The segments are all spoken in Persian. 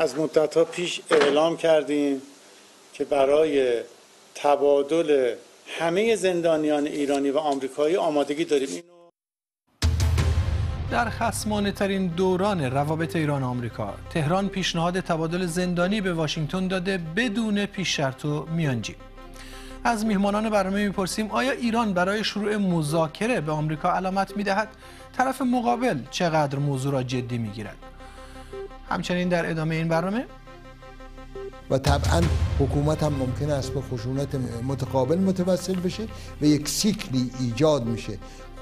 از مدت‌ها پیش اعلام کردیم که برای تبادل همه زندانیان ایرانی و آمریکایی آمادگی داریم. در خصمانه ترین دوران روابط ایران و آمریکا، تهران پیشنهاد تبادل زندانی به واشنگتن داده بدون پیش شرط و میانجی. از میهمانان برنامه میپرسیم آیا ایران برای شروع مذاکره به آمریکا علامت میدهد؟ طرف مقابل چقدر موضوع را جدی میگیرد؟ همچنین در ادامه این برنامه و طبعا حکومت هم ممکن است به خشونت متقابل متوسل بشه و یک سیکلی ایجاد میشه.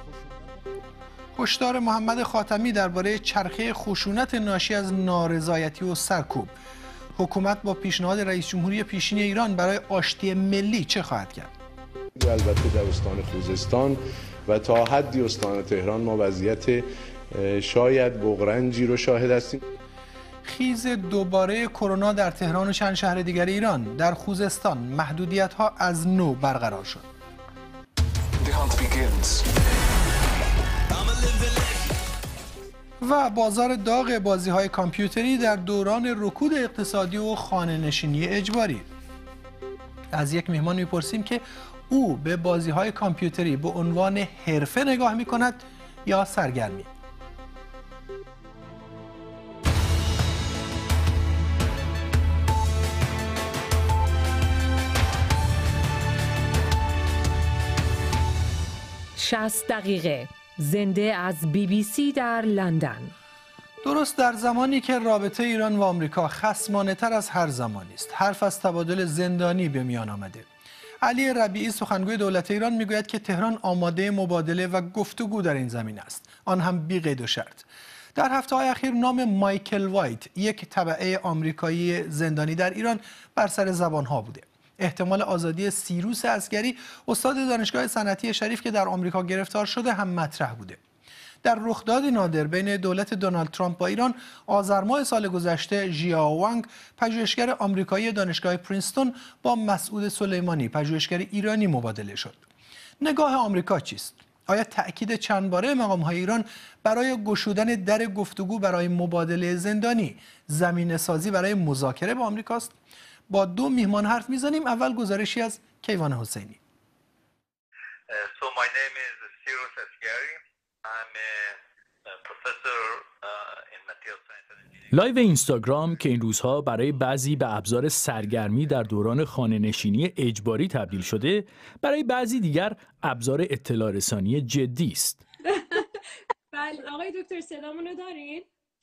هشدار محمد خاتمی درباره چرخه خشونت ناشی از نارضایتی و سرکوب. حکومت با پیشنهاد رئیس جمهوری پیشین ایران برای آشتی ملی چه خواهد کرد؟ البته در استان خوزستان و تا حدی استان تهران ما وضعیت شاید بغرنجی رو شاهد هستیم. خیز دوباره کرونا در تهران و چند شهر دیگر ایران. در خوزستان محدودیت‌ها از نو برقرار شد. و بازار داغ بازی‌های کامپیوتری در دوران رکود اقتصادی و خانه‌نشینی اجباری. از یک میهمان می‌پرسیم که او به بازی‌های کامپیوتری به عنوان حرفه نگاه می‌کند یا سرگرمی. شصت دقیقه زنده از BBC در لندن. درست در زمانی که رابطه ایران و آمریکا خصمانه تر از هر زمانی است، حرف از تبادل زندانی به میان آمده. علی ربیعی سخنگوی دولت ایران میگوید که تهران آماده مبادله و گفتگو در این زمینه است، آن هم بی قید و شرط. در هفته‌های اخیر نام مایکل وایت، یک تبعه آمریکایی زندانی در ایران، بر سر زبان‌ها بوده. احتمال آزادی سیروس عسگری، استاد دانشگاه صنعتی شریف که در آمریکا گرفتار شده، هم مطرح بوده. در رخداد نادر بین دولت دونالد ترامپ با ایران، آذر ماه سال گذشته ژیا وانگ، پژوهشگر آمریکایی دانشگاه پرینستون، با مسعود سلیمانی، پژوهشگر ایرانی، مبادله شد. نگاه آمریکا چیست؟ آیا تأکید چند باره مقام‌های ایران برای گشودن در گفتگو برای مبادله زندانی زمینه سازی برای مذاکره با آمریکاست؟ با دو میهمان حرف میزنیم. اول گزارشی از کیوان حسینی. لایو اینستاگرام که این روزها برای بعضی به ابزار سرگرمی در دوران خانه‌نشینی اجباری تبدیل شده، برای بعضی دیگر ابزار اطلاع رسانی جدی است. بله آقای دکتر صدامون رو دارین؟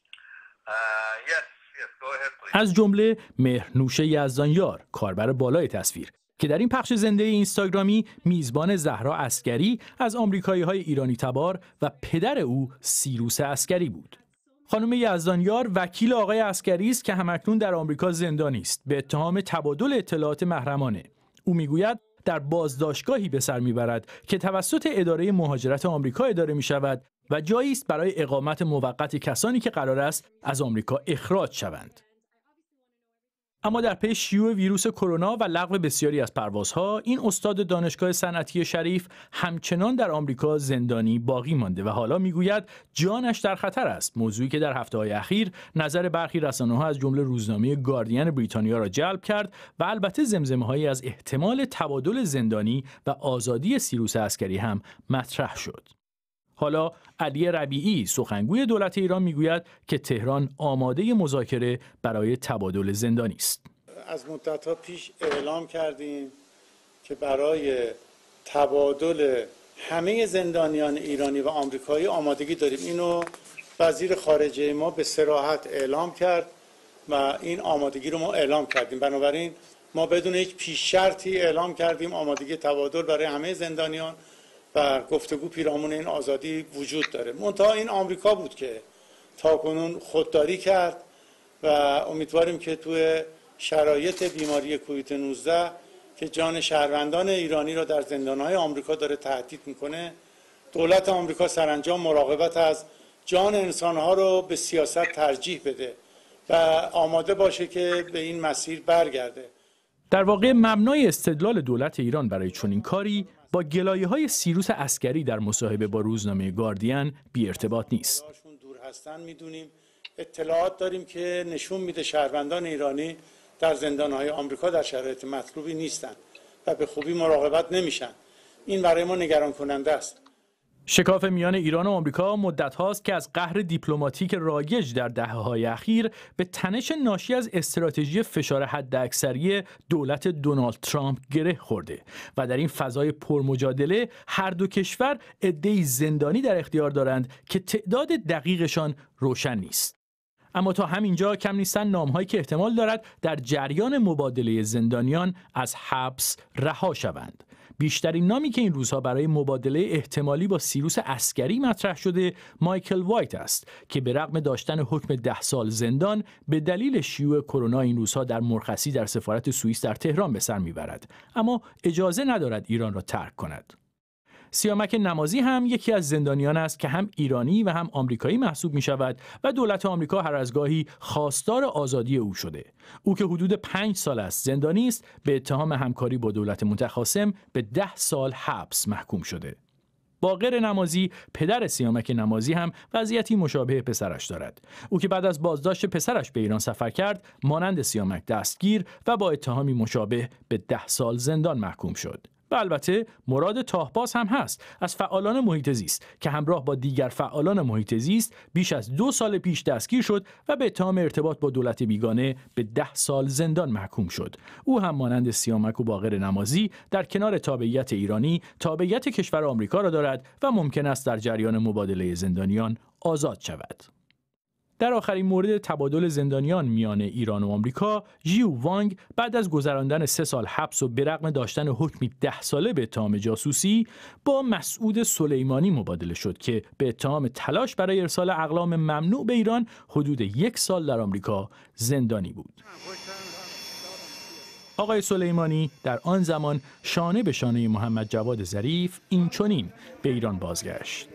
از جمله مهرنوش یزدانیار، کاربر بالای تصویر، که در این پخش زنده اینستاگرامی میزبان زهرا عسگری از آمریکایی‌های ایرانی تبار و پدر او سیروس عسگری بود. خانم یزدانیار وکیل آقای عسگری است که همکنون در آمریکا زندانی است به اتهام تبادل اطلاعات محرمانه. او میگوید در بازداشتگاهی به سر میبرد که توسط اداره مهاجرت آمریکا اداره میشود و جایی است برای اقامت موقت کسانی که قرار است از آمریکا اخراج شوند. اما در پی شیوع ویروس کرونا و لغو بسیاری از پروازها، این استاد دانشگاه صنعتی شریف همچنان در آمریکا زندانی باقی مانده و حالا میگوید جانش در خطر است، موضوعی که در هفته‌های اخیر نظر برخی رسانه‌ها از جمله روزنامه گاردین بریتانیا را جلب کرد و البته زمزمه‌هایی از احتمال تبادل زندانی و آزادی سیروس عسگری هم مطرح شد. حالا علی ربیعی سخنگوی دولت ایران میگوید که تهران آماده مذاکره برای تبادل زندانی است. از مدت‌ها پیش اعلام کردیم که برای تبادل همه زندانیان ایرانی و آمریکایی آمادگی داریم. اینو وزیر خارجه ما به صراحت اعلام کرد و این آمادگی رو ما اعلام کردیم. بنابراین ما بدون هیچ پیش شرطی اعلام کردیم آمادگی تبادل برای همه زندانیان و گفتگو پیرامون این آزادی وجود داره. منتها این آمریکا بود که تاکنون خودداری کرد و امیدواریم که توی شرایط بیماری کووید 19 که جان شهروندان ایرانی را در زندان‌های آمریکا داره تهدید میکنه، دولت آمریکا سرانجام مراقبت از جان انسان‌ها رو به سیاست ترجیح بده و آماده باشه که به این مسیر برگرده. در واقع مبنای استدلال دولت ایران برای چنین کاری با گلایه‌های سیروس عسگری در مصاحبه با روزنامه گاردین بی ارتباط نیست. دور هستن میدونیم اطلاعات داریم که نشون میده شهروندان ایرانی در زندانهای آمریکا در شرایط مطلوبی نیستند و به خوبی مراقبت نمیشن. این برای ما نگران کننده است. شکاف میان ایران و آمریکا مدت هاست که از قهر دیپلماتیک رایج در دهه‌های اخیر به تنش ناشی از استراتژی فشار حداکثری دولت دونالد ترامپ گره خورده و در این فضای پرمجادله هر دو کشور عده‌ای زندانی در اختیار دارند که تعداد دقیقشان روشن نیست. اما تا همینجا کم نیستن نام‌هایی که احتمال دارد در جریان مبادله زندانیان از حبس رها شوند. بیشترین نامی که این روزها برای مبادله احتمالی با سیروس عسکری مطرح شده مایکل وایت است که به رغم داشتن حکم 10 سال زندان به دلیل شیوع کرونا این روزها در مرخصی در سفارت سوئیس در تهران به سر میبرد، اما اجازه ندارد ایران را ترک کند. سیامک نمازی هم یکی از زندانیان است که هم ایرانی و هم آمریکایی محسوب می شود و دولت آمریکا هر از گاهی خواستار آزادی او شده. او که حدود 5 سال است زندانی است، به اتهام همکاری با دولت متخاصم به 10 سال حبس محکوم شده. باقر نمازی، پدر سیامک نمازی، هم وضعیتی مشابه پسرش دارد. او که بعد از بازداشت پسرش به ایران سفر کرد، مانند سیامک دستگیر و با اتهامی مشابه به 10 سال زندان محکوم شد. و البته مراد تاهباز هم هست از فعالان محیط زیست که همراه با دیگر فعالان محیط زیست بیش از 2 سال پیش دستگیر شد و به اتهام ارتباط با دولت بیگانه به 10 سال زندان محکوم شد. او هم مانند سیامک و باقر نمازی در کنار تابعیت ایرانی تابعیت کشور آمریکا را دارد و ممکن است در جریان مبادله زندانیان آزاد شود. در آخرین مورد تبادل زندانیان میان ایران و آمریکا، ژیو وانگ بعد از گذراندن 3 سال حبس و به رغم داشتن حکمی 10 ساله به اتهام جاسوسی با مسعود سلیمانی مبادله شد که به اتهام تلاش برای ارسال اقلام ممنوع به ایران حدود 1 سال در آمریکا زندانی بود. آقای سلیمانی در آن زمان شانه به شانه محمد جواد ظریف اینچنین به ایران بازگشت.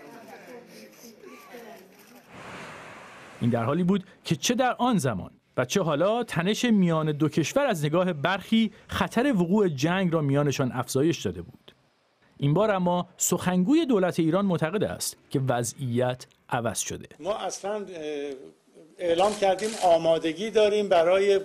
این در حالی بود که چه در آن زمان و چه حالا تنش میان دو کشور از نگاه برخی خطر وقوع جنگ را میانشان افزایش داده بود. این بار اما سخنگوی دولت ایران معتقد است که وضعیت عوض شده. ما اصلا اعلام کردیم آمادگی داریم برای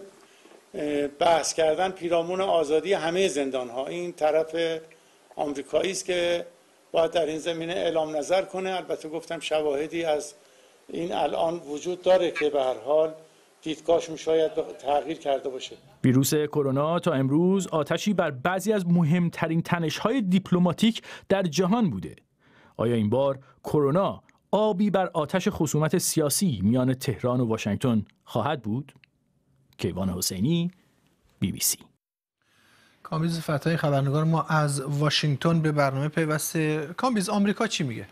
بحث کردن پیرامون آزادی همه زندان‌ها. این طرف آمریکایی است که باید در این زمینه اعلام نظر کنه. البته گفتم شواهدی از این الان وجود داره که به هر حال دیدگاهشون شاید تغییر کرده باشه. ویروس کرونا تا امروز آتشی بر بعضی از مهمترین تنش‌های دیپلماتیک در جهان بوده. آیا این بار کرونا آبی بر آتش خصومت سیاسی میان تهران و واشنگتن خواهد بود؟ کیوان حسینی، BBC. کامبیز فتحی خبرنگار ما از واشنگتن به برنامه پیوسته. کامبیز، آمریکا چی میگه؟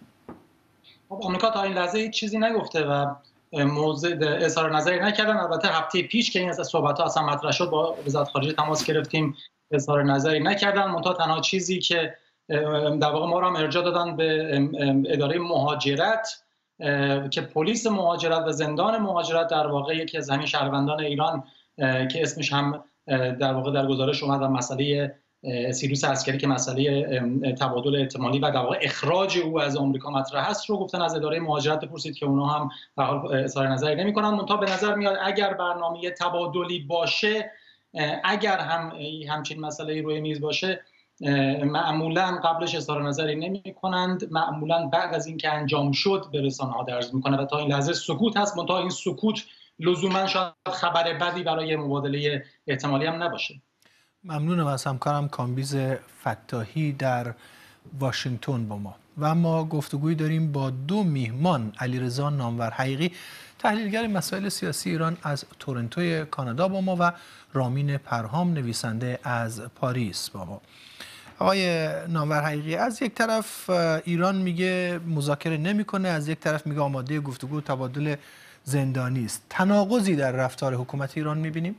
آمریکا تا این لحظه هیچ چیزی نگفته و موضع اظهار نظری نکردن. البته هفته پیش که این از صحبت‌ها اصلا مطرح شد با وزارت خارجه تماس گرفتیم، اظهار نظری نکردن. منتها تنها چیزی که در واقع ما رو هم ارجاع دادن به اداره مهاجرت که پلیس مهاجرت و زندان مهاجرت در واقع یکی از همین شهروندان ایران که اسمش هم در واقع در گزارش اومد و مسئله سیروس عسکری که مسئله تبادل احتمالی و در واقع اخراج او از آمریکا مطرح است رو گفتن از اداره مهاجرت بپرسید که اونا هم به حال اظهار نظری نمی‌کنن. منتها به نظر میاد اگر برنامه تبادلی باشه، اگر همچین مسئله روی میز باشه، معمولا قبلش اظهار نظری نمی‌کنند، معمولا بعد از اینکه انجام شد به رسانه‌ها درز می‌کنه و تا این لحظه سکوت هست. منتها این سکوت لزوما شاید خبر بدی برای مبادله احتمالی هم نباشه. ممنونم از همکارم کامبیز فتاحی در واشنگتن با ما. و اما گفتگویی داریم با 2 میهمان، علیرضا نامور حقیقی تحلیلگر مسائل سیاسی ایران از تورنتو کانادا با ما و رامین پرهام نویسنده از پاریس با ما. آقای نامور حقیقی، از یک طرف ایران میگه مذاکره نمیکنه، از یک طرف میگه آماده گفتگو تبادل زندانی است. تناقضی در رفتار حکومت ایران میبینیم؟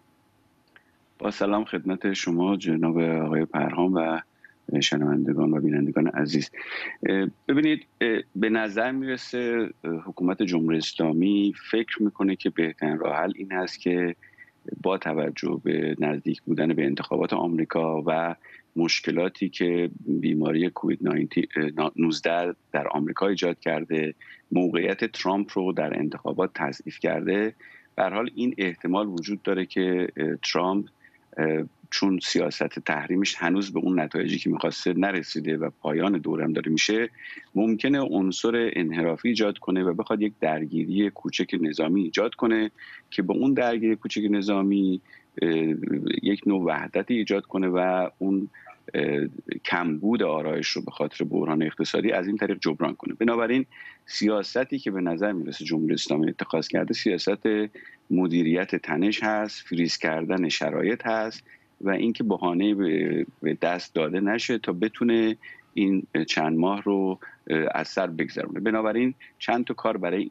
با سلام خدمت شما جناب آقای پرهام و شنوندگان و بینندگان عزیز. ببینید، به نظر میرسه حکومت جمهوری اسلامی فکر میکنه که بهترین راه حل این هست که با توجه به نزدیک بودن به انتخابات آمریکا و مشکلاتی که بیماری کووید 19 در آمریکا ایجاد کرده، موقعیت ترامپ رو در انتخابات تضعیف کرده، به هر حال این احتمال وجود داره که ترامپ چون سیاست تحریمش هنوز به اون نتایجی که می‌خواسته نرسیده و پایان دورم داره میشه، ممکنه عنصر انحرافی ایجاد کنه و بخواد یک درگیری کوچک نظامی ایجاد کنه که به اون درگیری کوچک نظامی یک نوع وحدت ایجاد کنه و اون کمبود آرایش رو به خاطر بحران اقتصادی از این طریق جبران کنه. بنابراین سیاستی که به نظر میرسه جمهوری اسلامی اتخاذ کرده سیاست مدیریت تنش هست، فریز کردن شرایط هست و اینکه بهانه به دست داده نشه تا بتونه این چند ماه رو از سر بگذرونه. بنابراین چند تا کار برای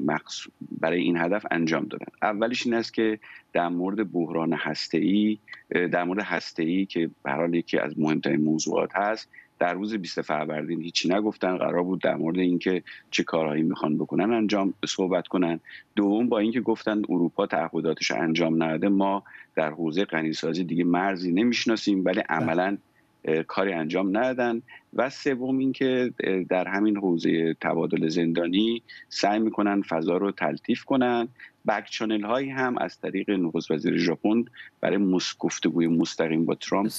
این هدف انجام دادن. اولیش این است که در مورد بحران هسته‌ای، در مورد هسته‌ای که به هر حال یکی از مهمترین موضوعات هست، در روز 20 فروردین هیچی نگفتن. قرار بود در مورد اینکه چه کارهایی میخوان بکنن صحبت کنن. دوم با اینکه گفتن اروپا تعهداتش انجام نداده، ما در حوزه غنیسازی دیگه مرزی نمیشناسیم، ولی عملاً کاری انجام ندادن. و سوم اینکه در همین حوزه تبادل زندانی سعی میکنن فضا رو تلطیف کنن. بک چنل هایی هم از طریق نخست وزیر ژاپن برای گفتگوی مستقیم با ترامپ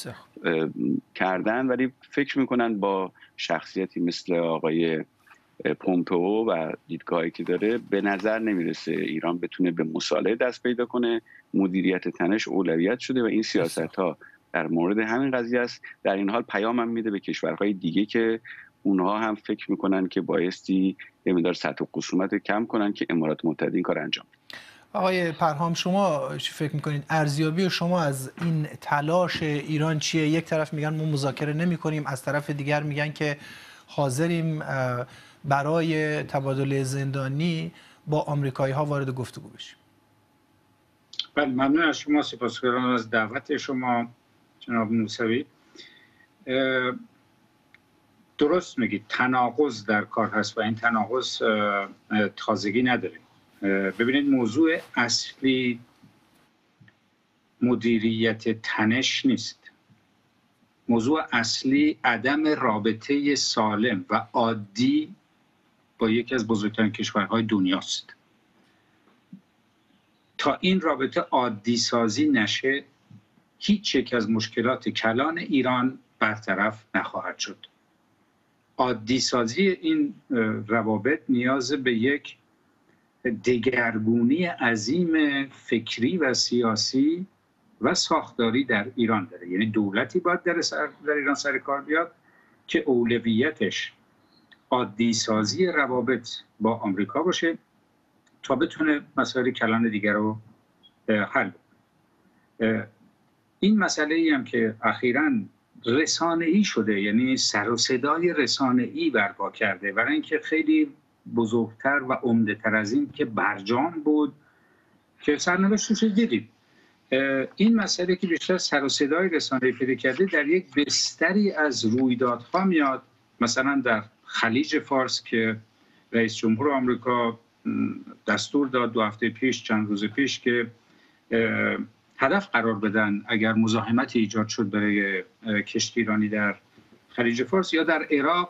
کردن، ولی فکر میکنن با شخصیتی مثل آقای پومپئو و دیدگاهی که داره به نظر نمیرسه ایران بتونه به مصالحه دست پیدا کنه. مدیریت تنش اولویت شده و این سیاست ها در مورد همین قضیه است. در این حال پیامم میده به کشورهای دیگه که اونها هم فکر میکنن که بایستی یه مقدار سطح خصومت کم کنن که امارات متحده این کار انجام بده. آقای پرهام، شما چی فکر میکنید؟ ارزیابی شما از این تلاش ایران چیه؟ یک طرف میگن ما مذاکره نمی‌کنیم، از طرف دیگر میگن که حاضریم برای تبادل زندانی با آمریکایی ها وارد گفتگو بشیم. بله، ممنون از شما، سپاسگزارم از دعوت شما جناب موسوی. درست میگید، تناقض در کار هست و این تناقض تازگی نداره. ببینید، موضوع اصلی مدیریت تنش نیست. موضوع اصلی عدم رابطه سالم و عادی با یکی از بزرگترین کشورهای دنیاست. تا این رابطه عادی سازی نشه، هیچ یک از مشکلات کلان ایران برطرف نخواهد شد. عادی سازی این روابط نیاز به یک دگرگونی عظیم فکری و سیاسی و ساختاری در ایران داره. یعنی دولتی باید در ایران سر کار بیاد که اولویتش عادی سازی روابط با آمریکا باشه تا بتونه مسائل کلان دیگر رو حل کنه. این مسئله ای هم که اخیراً رسانه‌ای شده، یعنی سر و صدای رسانه‌ای برپا کرده، برای اینکه خیلی بزرگتر و عمده‌تر از این که برجام بود که سرنوشتش دیدید. این مسئله که بیشتر سر و صدای رسانه‌ای پیدا کرده در یک بستری از رویدادها میاد، مثلا در خلیج فارس که رئیس جمهور آمریکا دستور داد 2 هفته پیش، چند روز پیش، که هدف قرار بدن اگر مزاحمتی ایجاد شد برای کشتیرانی در خلیج فارس. یا در عراق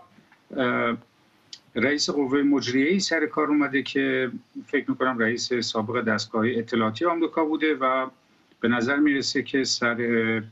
رئیس قوه مجریه‌ای سر کار اومده که فکر می‌کنم رئیس سابق دستگاه اطلاعاتی آمریکا بوده و به نظر میرسه که سر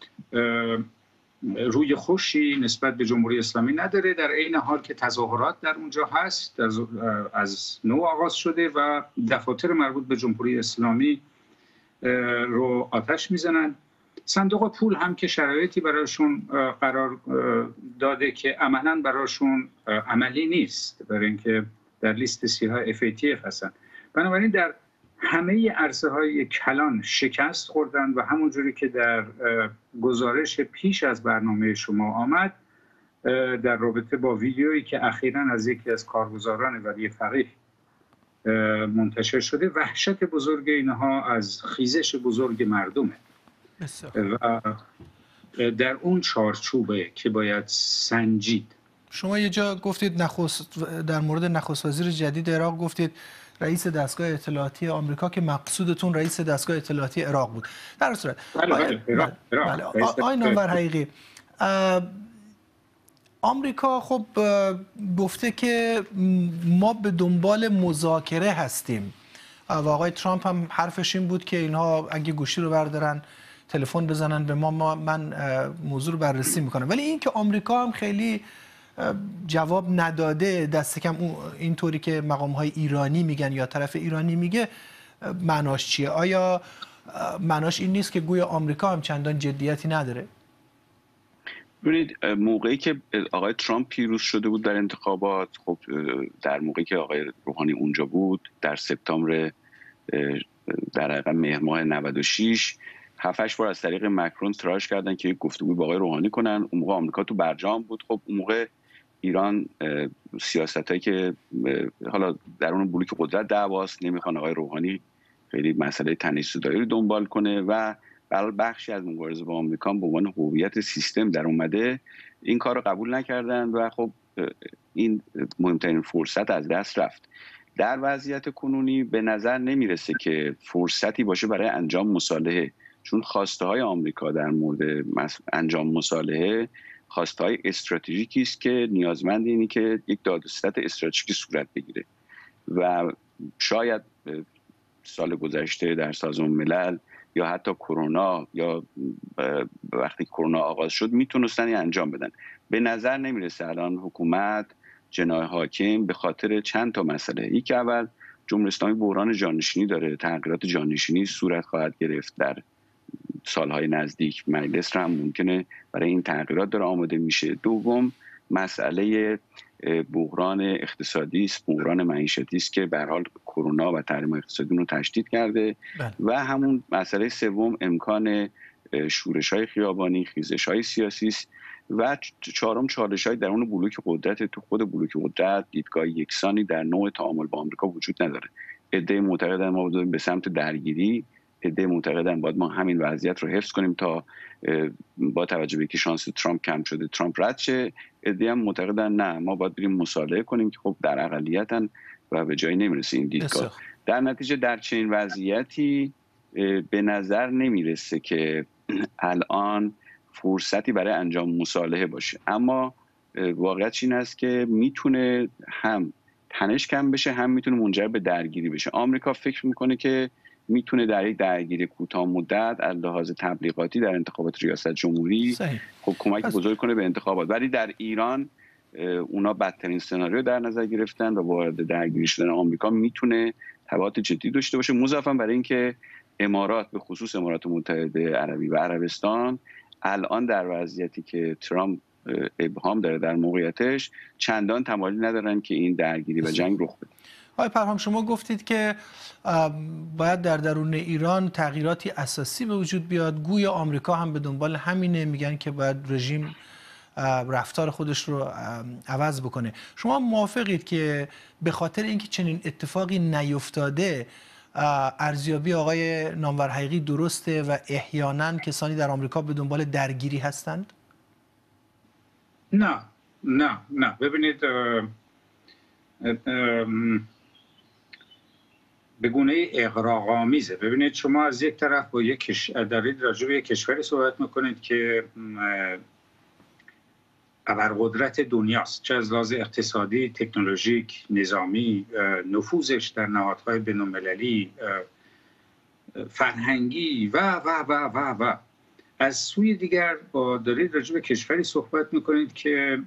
روی خوشی نسبت به جمهوری اسلامی نداره، در عین حال که تظاهرات در اونجا هست، از نو آغاز شده و دفاتر مربوط به جمهوری اسلامی رو آتش میزنن. صندوق پول هم که شرایطی براشون قرار داده که عملاً براشون عملی نیست، برای اینکه در لیست سیاه FATF هستن. بنابراین در همه عرصه‌های کلان شکست خوردن و همونجوری که در گزارش پیش از برنامه شما آمد در رابطه با ویدیویی که اخیراً از یکی از کارگزاران ولی فقیه منتشر شده، وحشت بزرگ اینها از خیزش بزرگ مردمه و در اون چارچوبه که باید سنجید. شما یه جا گفتید در مورد نخست وزیر جدید عراق گفتید رئیس دستگاه اطلاعاتی آمریکا که مقصودتون رئیس دستگاه اطلاعاتی عراق بود. در صورت بله. آقای نامور حقیقی، آمریکا خب گفته که ما به دنبال مذاکره هستیم و آقای ترامپ هم حرفش این بود که اینها اگه گوشی رو بردارن تلفن بزنن به ما من موضوع رو بررسی میکنم. ولی این که آمریکا هم خیلی جواب نداده، دست کم اینطوری که مقام‌های ایرانی میگن یا طرف ایرانی میگه، معناش چیه؟ آیا معناش این نیست که گویا آمریکا هم چندان جدیتی نداره؟ ببینید موقعی که آقای ترامپ پیروز شده بود در انتخابات، خب در موقعی که آقای روحانی اونجا بود در سپتامبر در حقیقت مهر ماه 96 7-8 بار از طریق مکرون تلاش کردن که گفتگو با آقای روحانی کنن. اون موقع آمریکا تو برجام بود. خب اون موقع ایران سیاستایی که حالا در اون بلوک قدرت دعواست، نمیخوان آقای روحانی خیلی مسئله تنش‌زدایی رو دنبال کنه و برای بخشی از مبارزه با آمریکا به عنوان هویت سیستم در اومده این کار رو قبول نکردن و خب این مهمترین فرصت از دست رفت. در وضعیت کنونی به نظر نمیرسه که فرصتی باشه برای انجام مصالحه، چون خواسته های آمریکا در مورد انجام مصالحه خواسته های استراتژیکی است که نیازمند اینی که یک دادوستد استراتژیکی صورت بگیره و شاید سال گذشته در سازمان ملل یا حتی کرونا یا وقتی کرونا آغاز شد میتونستن انجام بدن. به نظر نمیرسه الان حکومت جناح حاکم به خاطر چند تا مسئله، یک اول جمهوری اسلامی بحران جانشینی داره، تغییرات جانشینی صورت خواهد گرفت در سالهای نزدیک، مجلس هم ممکنه برای این تغییرات داره آماده میشه. دوم مسئله بحران اقتصادی است، بحران معیشتی است که به هر حال کرونا و تحریم اقتصادی رو تشدید کرده و همون مسئله سوم امکان شورش‌های خیابانی، خیزش‌های سیاسی است و چهارم چالش‌های درون بلوک قدرت. تو خود بلوک قدرت دیدگاه یکسانی در نوع تعامل با آمریکا وجود نداره. عده‌ای معتقدن ما به سمت درگیری، عده معتقدن باید ما همین وضعیت رو حفظ کنیم تا با توجه به اینکه شانس ترامپ کم شده ترامپ رد شه. عده هم معتقدن نه ما باید بریم مصالحه کنیم که خب در اقلیتن و به جایی نمیرسه این دیدگاه. در نتیجه در چنین وضعیتی به نظر نمیرسه که الان فرصتی برای انجام مصالحه باشه، اما واقعیت این است که میتونه هم تنش کم بشه هم میتونه منجر به درگیری بشه. آمریکا فکر میکنه که میتونه در یک درگیری کوتاه مدت از لحاظ تبلیغاتی در انتخابات ریاست جمهوری خب کمک بزرگ کنه به انتخابات، ولی در ایران اونا بدترین سناریو در نظر گرفتن و وارد درگیری شدن آمریکا میتونه تبعات جدی داشته باشه، مضافاً برای اینکه امارات به خصوص امارات متحده عربی و عربستان الان در وضعیتی که ترامپ ابهام داره در موقعیتش چندان تمایلی ندارن که این درگیری و جنگ رخ بده. آقای پرهام شما گفتید که باید در درون ایران تغییراتی اساسی به وجود بیاد، گویا آمریکا هم به دنبال همینه، میگن که باید رژیم رفتار خودش رو عوض بکنه. شما موافقید که به خاطر اینکه چنین اتفاقی نیفتاده ارزیابی آقای نامور حقیقی درسته و احیانا کسانی در آمریکا به دنبال درگیری هستند؟ نه ببینید به گونه اغراق‌آمیزه. ببینید شما از یک طرف با دارید راجع به یک کشوری صحبت میکنید که ابرقدرت دنیاست، چه از لحاظ اقتصادی، تکنولوژیک، نظامی، نفوذش در نهادهای بین‌المللی، فرهنگی و از سوی دیگر دارید راجع به کشوری صحبت میکنید که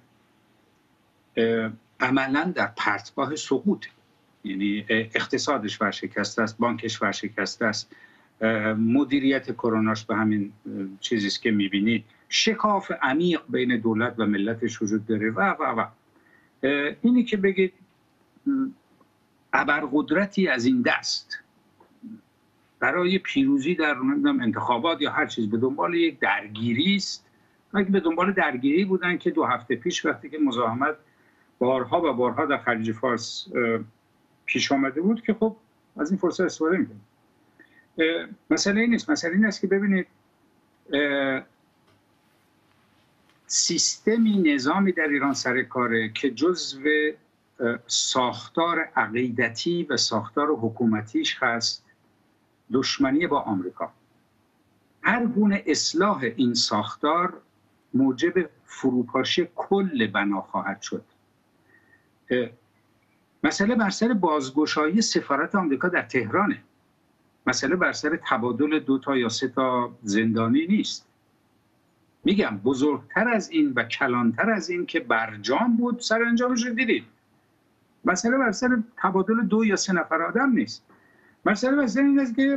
عملاً در پرتگاه سقوط، یعنی اقتصادش ورشکسته است، بانکش ورشکسته است، مدیریت کروناش به همین چیزی است که می‌بینید، شکاف عمیق بین دولت و ملتش وجود داره و اینی که بگید ابرقدرتی از این دست برای پیروزی در انتخابات یا هر چیز به دنبال یک درگیری است. اگه به دنبال درگیری بودن که 2 هفته پیش وقتی که مزاحمت بارها و بارها در خلیج فارس پیش آمده بود که خب از این فرصت استفاده می‌کنیم. مسئله این نیست، مسئله این است که ببینید سیستمی نظامی در ایران سر کاره که جزو ساختار عقیدتی و ساختار حکومتیش هست دشمنی با آمریکا. هر گونه اصلاح این ساختار موجب فروپاشی کل بنا خواهد شد. مسئله بر سر بازگشایی سفارت آمریکا در تهرانه. مسئله بر سر تبادل 2 تا یا 3 تا زندانی نیست. میگم بزرگتر از این و کلانتر از این که برجام بود سرانجامش رو دیدید. مسئله بر سر تبادل 2 یا 3 نفر آدم نیست. مسئله بر سر این است که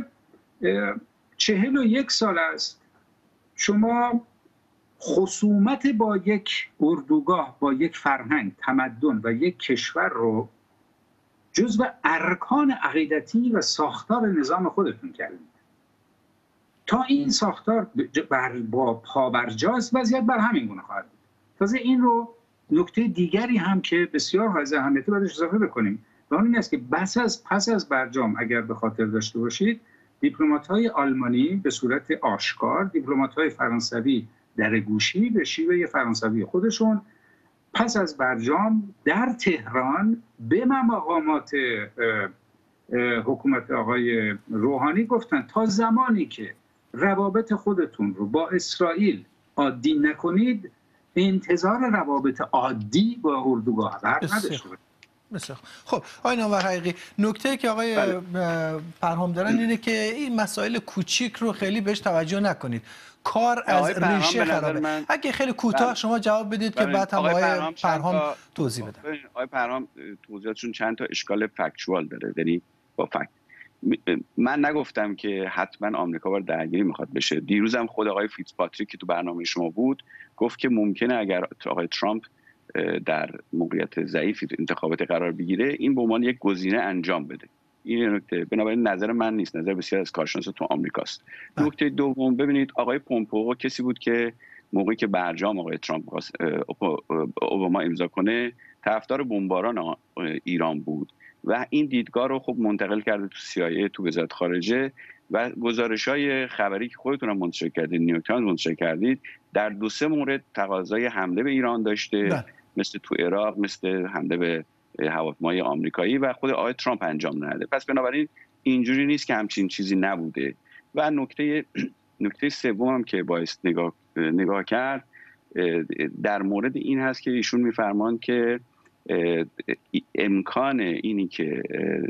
41 سال است شما خصومت با یک اردوگاه، با یک فرهنگ، تمدن و یک کشور رو جزو ارکان عقیدتی و ساختار نظام خودتون کردید. تا این ساختار با پابرجاست وضعیت بر همین گونه خواهد بود. تازه این رو نکته دیگری هم که بسیار حائز اهمیت بهش اضافه بکنیم و اون این است که پس از برجام اگر به خاطر داشته باشید دیپلمات‌های آلمانی به صورت آشکار، دیپلمات‌های فرانسوی در گوشی به شیوه فرانسوی خودشون پس از برجام در تهران به مقامات حکومت آقای روحانی گفتن تا زمانی که روابط خودتون رو با اسرائیل عادی نکنید انتظار روابط عادی با اردوگاه نداشته باشید. بسیار خب آقای نامور حقیقی، نکته که آقای پرهام دارن اینه که این مسائل کوچیک رو خیلی بهش توجه نکنید، کار از ریشه خرابه. اگه خیلی کوتاه شما جواب بدید که بعد هم آقای پرهام توضیح بدن. آقای پرهام توضیحاتشون چند تا اشکال فکتوال داره، یعنی با فکت. من نگفتم که حتما آمریکا وارد درگیری میخواد بشه. دیروزم خود آقای فیتزپاتریک که تو برنامه شما بود گفت که ممکنه اگر آقای ترامپ در موقعیت ضعیفی تو انتخابات قرار بگیره این به عنوان یک گزینه انجام بده. این نکته بنابراین نظر من نیست، نظر بسیار از کارشناسا تو آمریکاست. نکته دوم، ببینید آقای پومپئو کسی بود که موقعی که برجام آقای ترامپ خواست اوباما امضا کنه طرفدار بمباران ایران بود و این دیدگاه رو خب منتقل کرده تو CIA، تو وزارت خارجه و گزارش‌های خبری که خودتون هم منتشر کردید، نیویورک تایمز منتشر کردید، در 2-3 مورد تقاضای حمله به ایران داشته مثل تو عراق، مثل حمله به هواپیمای آمریکایی و خود آقای ترامپ انجام نده. پس بنابراین اینجوری نیست که همچین چیزی نبوده. و نکته سوم هم که باید نگاه کرد در مورد این هست که ایشون میفرمان که امکان اینی که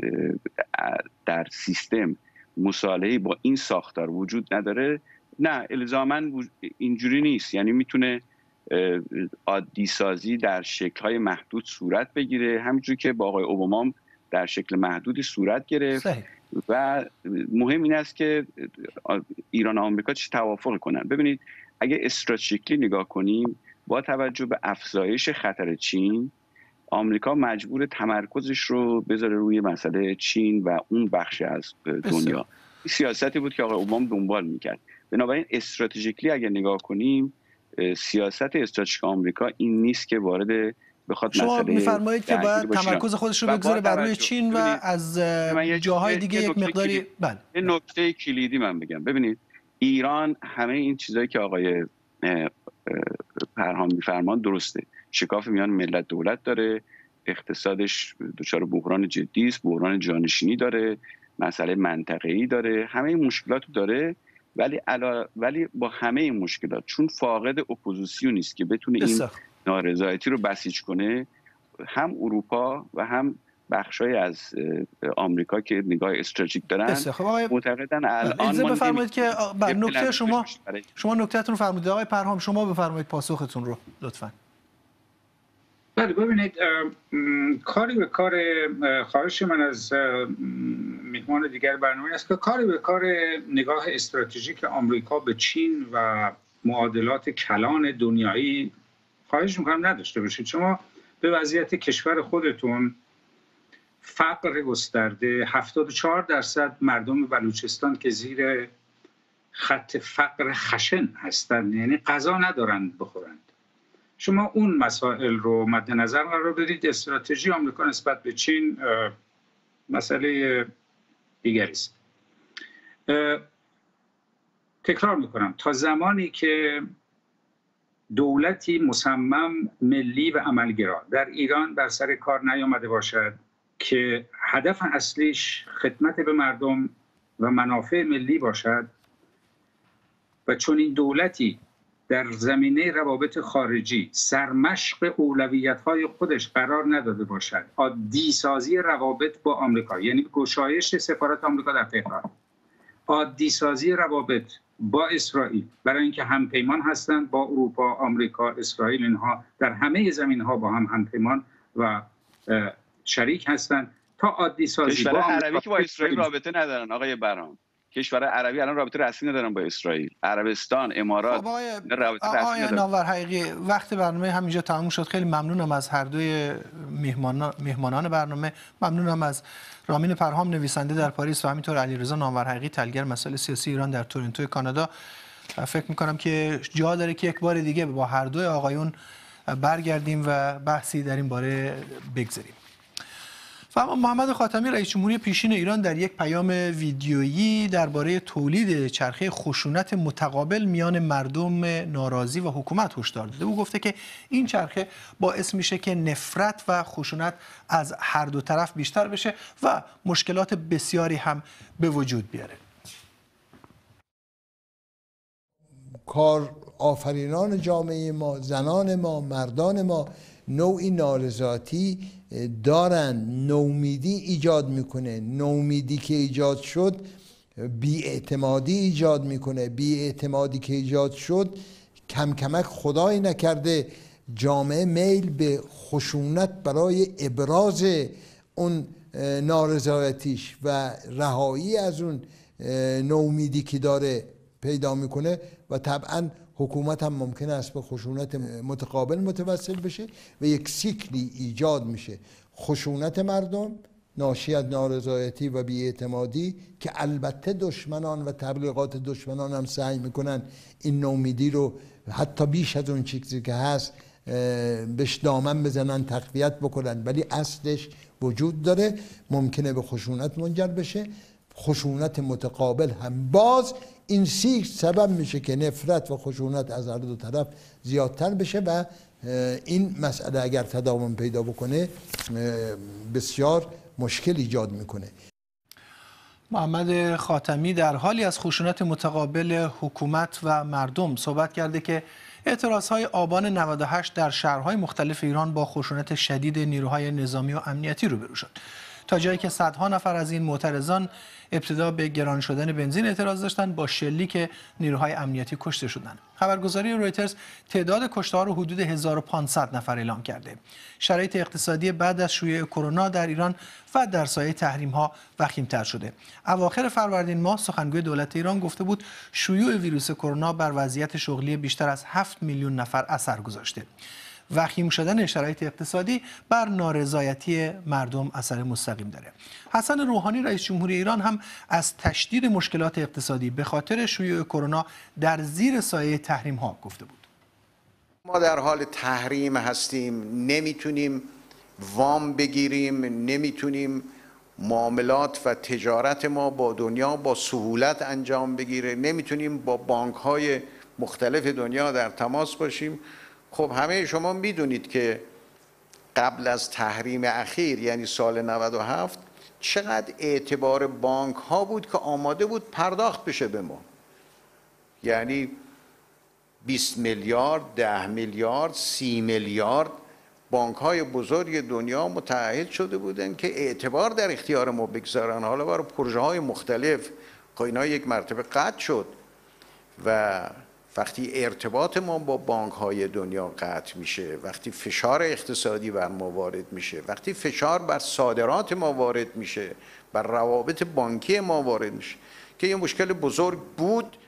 در سیستم مصالحه‌ای با این ساختار وجود نداره، نه الزاماً اینجوری نیست. یعنی میتونه عادی سازی در شکل‌های محدود صورت بگیره، همونجوری که با آقای اوباما در شکل محدودی صورت گرفت. و مهم این است که ایران و آمریکا چی توافق کنن. ببینید اگه استراتژیکلی نگاه کنیم با توجه به افزایش خطر چین، آمریکا مجبور تمرکزش رو بذاره روی مسئله چین و اون بخش از دنیا. این سیاستی بود که آقای اوباما دنبال میکرد. بنابراین استراتژیکلی اگه نگاه کنیم سیاست استراتژیک آمریکا این نیست که وارد بخواد مسئله شما میفرمایید که باید تمرکز خودش رو بگذاره بر روی چین و از جاهای دیگه یک مقداری یه نکته کلیدی من بگم. ببینید ایران همه این چیزایی که آقای پرهام میفرمان درسته، شکاف میان ملت دولت داره، اقتصادش دچار بحران جدی است، بحران جانشینی داره، مسئله منطقه‌ای داره، همه این مشکلات داره. ولی با همه این مشکلات چون فاقد اپوزیسیون نیست که بتونه این نارضایتی رو بسیج کنه، هم اروپا و هم بخشای از آمریکا که نگاه استراتژیک دارن معتقدن الان بفرمایید که نکته شما نکتهتون رو فرمودید. آقای پرهام شما بفرمایید پاسختون رو لطفاً. بله ببینید کاری به کار، خواهش من از میهمان دیگر برنامه است که کاری به کار نگاه استراتژیک آمریکا به چین و معادلات کلان دنیایی خواهش میکنم نداشته باشید. شما به وضعیت کشور خودتون فقر گسترده، 74% مردم بلوچستان که زیر خط فقر خشن هستند، یعنی غذا ندارند بخورند. شما اون مسائل رو مد نظر قرار بدید. استراتژی آمریکا نسبت به چین مسئله دیگری است. تکرار میکنم تا زمانی که دولتی مصمم ملی و عملگرا در ایران بر سر کار نیامده باشد که هدف اصلیش خدمت به مردم و منافع ملی باشد و چون این دولتی در زمینه روابط خارجی سرمشق اولویت‌های خودش قرار نداده باشد، عادی سازی روابط با آمریکا، یعنی گشایش سفارت آمریکا در تهران، عادی سازی روابط با اسرائیل، برای اینکه همپیمان هستند با اروپا، آمریکا، اسرائیل، اینها در همه زمین‌ها با هم همپیمان و شریک هستند، تا عادی سازی کشور عربی که با اسرائیل رابطه ندارن آقای برام. کشور عربی الان رابطه رسمی ندارن با اسرائیل. عربستان، امارات رابطه رسمی ندارن. ناور حقیقی وقت برنامه همینجا تموم شد. خیلی ممنونم از هر دوی میهمانان برنامه. ممنونم از رامین پرهام نویسنده در پاریس و همینطور علیرضا ناور حقیقی تحلیلگر مسائل سیاسی ایران در تورنتو کانادا. فکر می‌کنم که جا داره که یک بار دیگه با هر دوی آقایون برگردیم و بحثی در این باره بگذاریم. و محمد خاتمی رئیس جمهوری پیشین ایران در یک پیام ویدیویی درباره تولید چرخه خشونت متقابل میان مردم ناراضی و حکومت هشدار داده. او گفته که این چرخه باعث میشه که نفرت و خشونت از هر دو طرف بیشتر بشه و مشکلات بسیاری هم به وجود بیاره. کار آفرینان جامعه ما، زنان ما، مردان ما نوعی نارضایتی دارن، نومیدی ایجاد میکنه. نومیدی که ایجاد شد بی‌اعتمادی ایجاد میکنه. بی‌اعتمادی که ایجاد شد کم کمک خدای نکرده جامعه میل به خشونت برای ابراز اون نارضایتیش و رهایی از اون نومیدی که داره پیدا میکنه و طبعا حکومت هم ممکن است به خشونت متقابل متوسل بشه و یک سیکلی ایجاد میشه. خشونت مردم ناشی از نارضایتی و بی‌اعتمادی که البته دشمنان و تبلیغات دشمنان هم سعی میکنن این نومیدی رو حتی بیش از اون چیزی که هست بهش دامن بزنن، تقویت بکنن، ولی اصلش وجود داره، ممکنه به خشونت منجر بشه. خشونت متقابل هم باز این سیکل سبب میشه که نفرت و خشونت از هر دو طرف زیادتر بشه و این مسئله اگر تداوم پیدا بکنه بسیار مشکل ایجاد میکنه. محمد خاتمی در حالی از خشونت متقابل حکومت و مردم صحبت کرده که اعتراضهای آبان 98 در شهرهای مختلف ایران با خشونت شدید نیروهای نظامی و امنیتی روبرو شد، تا جایی که صدها نفر از این معترضان ابتدا به گران شدن بنزین اعتراض داشتند، با شلیک نیروهای امنیتی کشته شدند. خبرگزاری رویترز تعداد کشته‌ها رو حدود 1500 نفر اعلام کرده. شرایط اقتصادی بعد از شیوع کرونا در ایران و در سایه تحریم‌ها وخیم‌تر شده. اواخر فروردین ماه سخنگوی دولت ایران گفته بود شیوع ویروس کرونا بر وضعیت شغلی بیشتر از 7 میلیون نفر اثر گذاشته. وخیم شدن شرایط اقتصادی بر نارضایتی مردم اثر مستقیم داره. حسن روحانی رئیس جمهوری ایران هم از تشدید مشکلات اقتصادی به خاطر شیوع کرونا در زیر سایه تحریم ها گفته بود. ما در حال تحریم هستیم، نمیتونیم وام بگیریم، نمیتونیم معاملات و تجارت ما با دنیا با سهولت انجام بگیره، نمیتونیم با بانک‌های مختلف دنیا در تماس باشیم. خب همه شما میدونید که قبل از تحریم اخیر یعنی سال 97 چقدر اعتبار بانک ها بود که آماده بود پرداخت بشه به ما. یعنی 20 میلیارد، 10 میلیارد، 30 میلیارد بانک های بزرگ دنیا متعهد شده بودن که اعتبار در اختیار ما بگذارن. حالا برای پروژه های مختلف اینا یک مرتبه قطع شد و وقتی ارتباط ما با بانک های دنیا قطع میشه، وقتی فشار اقتصادی بر ما وارد میشه، وقتی فشار بر صادرات ما وارد میشه، بر روابط بانکی ما وارد میشه که یه مشکل بزرگ بود.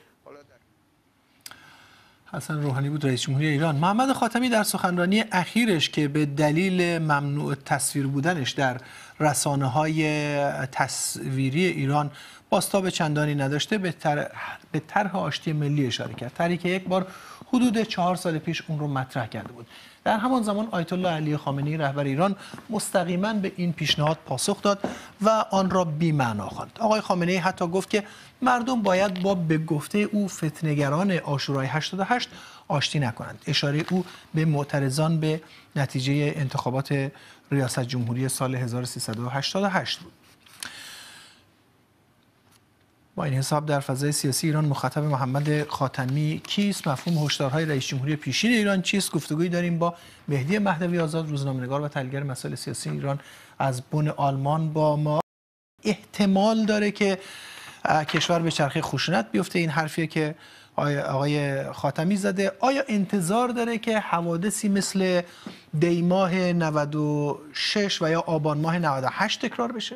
حسن روحانی بود رئیس جمهوری ایران. محمد خاتمی در سخنرانی اخیرش که به دلیل ممنوع تصویر بودنش در رسانه‌های تصویری ایران بازتاب چندانی نداشته، به طرح آشتی ملی اشاره کرد. طرحی که یک بار حدود 4 سال پیش اون رو مطرح کرده بود. در همان زمان آیت الله علی خامنه‌ای رهبر ایران مستقیما به این پیشنهاد پاسخ داد و آن را بی‌معنا خواند. آقای خامنه‌ای حتی گفت که مردم باید با به گفته او فتنه‌گران عاشورای 88 آشتی نکنند. اشاره او به معترضان به نتیجه انتخابات ریاست جمهوری سال 1388 بود. با این حساب در فضای سیاسی ایران مخاطب محمد خاتمی کیست؟ مفهوم هشدارهای رئیس جمهوری پیشین ایران چیست؟ گفتگویی داریم با مهدی مهدوی آزاد، روزنامه‌نگار و تحلیلگر مسائل سیاسی ایران از بن آلمان با ما. احتمال داره که کشور به چرخه خشونت بیفته، این حرفیه که آقای خاتمی زده. آیا انتظار داره که حوادثی مثل دی ماه 96 و یا آبان ماه 98 تکرار بشه؟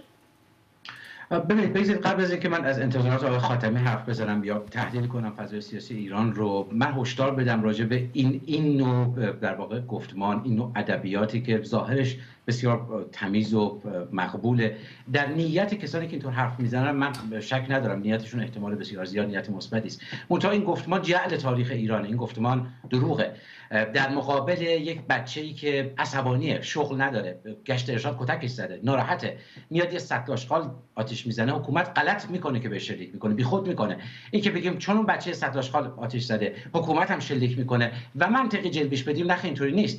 ببینید بگذارید قبل از اینکه من از انتظارات آقای خاتمی حرف بزنم یا تحلیل کنم فضای سیاسی ایران رو، من هشدار بدم راجع به این نوع در واقع گفتمان، این نوع ادبیاتی که ظاهرش بسیار تمیز و مقبوله. در نیت کسانی که اینطور حرف میزنن من شک ندارم نیتشون احتمال بسیار زیاد نیت مثبتی است، منتها این گفتمان جعل تاریخ ایرانه، این گفتمان دروغه. در مقابل یک بچه‌ای که عصبانیه، شغل نداره، گشت ارشاد کتکش زده، ناراحته، میاد یه سطل آشغال آتش میزنه، حکومت غلط میکنه که بهش شلیک میکنه، بیخود میکنه. این که بگیم چون اون بچه سطل آشغال آتش زده حکومت هم شلیک میکنه و منطقی جلبش بدیم، نه اینطوری نیست.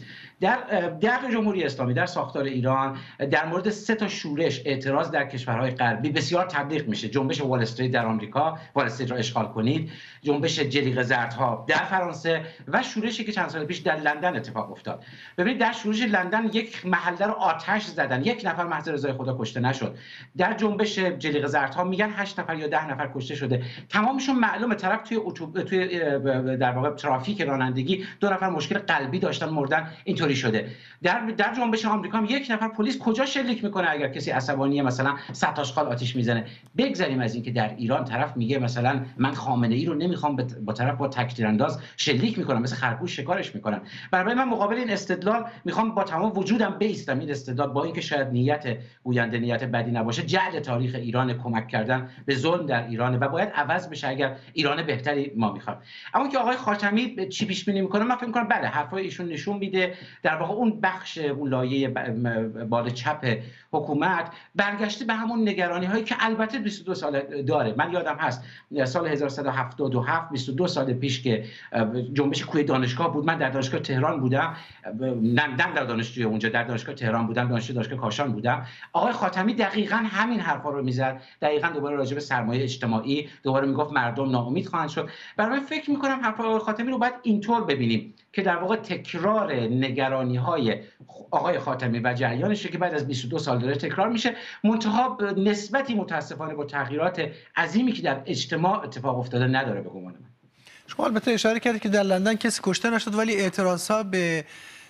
در جمهوری اسلامی، در ساختار ایران، در مورد 3 تا شورش اعتراض در کشورهای غربی بسیار تبلیغ میشه. جنبش وال استریت در آمریکا، وال استریت را اشغال کنید، جنبش جلیقه زردها در فرانسه و شورشی که چند سال پیش در لندن اتفاق افتاد. ببینید در شورش لندن یک محله رو آتش زدن، 1 نفر محض رضای خدا کشته نشد. در جنبش جلیقه زردها میگن 8 نفر یا 10 نفر کشته شده، تمامشون معلومه طرف توی در واقع ترافیک رانندگی 2 نفر مشکل قلبی داشتن مردن، اینطوری شده. در جنبش آمریکا هم 1 نفر پلیس کجا شلیک میکنه اگر کسی عصبانیه مثلا سطل آشغال آتش میزنه. بگذریم از اینکه در ایران طرف میگه مثلا من خامنه ای رو نمیخوام با طرف با تکتیرانداز شلیک میکنم، مثل خرگوش شکارش میکنم. برای من مقابل این استدلال میخوام با تمام وجودم بیستم این استدلال، با اینکه شاید نیت گوینده نیت بدی نباشه، جعل تاریخ ایران، کمک کردن به ظلم در ایران و باید عوض بشه اگر ایران بهتری ما میخوایم. اما که آقای خاتمی چی پیش بینی میکنه، من فکر میکنم بله حرفای ایشون نشون میده در واقع اون بخش، اون لایه بال چپ حکومت برگشته به همون نگرانی هایی که البته 22 سال داره. من یادم هست سال 1177 22 سال پیش که جنبش کوه دانشگاه بود، من در دانشگاه تهران بودم، نه در دانشجوی اونجا، در دانشگاه تهران بودم، دانشگاه کاشان بودم. آقای خاتمی دقیقاً همین حرفا رو میزد، دقیقاً دوباره راجع به سرمایه اجتماعی دوباره میگفت مردم ناامید خواهند شد. برای من فکر میکنم حرف آقای خاتمی رو باید اینطور ببینیم که در واقع تکرار نگرانی‌های آقای خاتمی و جریانش که بعد از 22 سال داره تکرار میشه، منتها نسبتی متاسفانه با تغییرات عظیمی که در اجتماع اتفاق افتاده نداره به گمان من. شما البته اشاره کردید که در لندن کسی کشته نشد، ولی اعتراضها به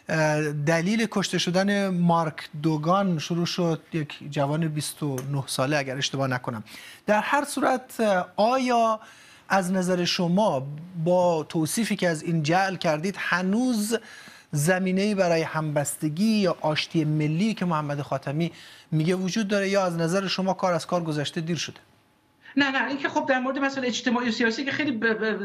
دلیل کشته شدن مارک دوگان شروع شد، یک جوان 29 ساله اگر اشتباه نکنم. در هر صورت آیا از نظر شما با توصیفی که از این جعل کردید هنوز زمینه‌ای برای همبستگی یا آشتی ملی که محمد خاتمی میگه وجود داره، یا از نظر شما کار از کار گذشته دیر شده؟ نه این که خب در مورد مسائل اجتماعی و سیاسی که خیلی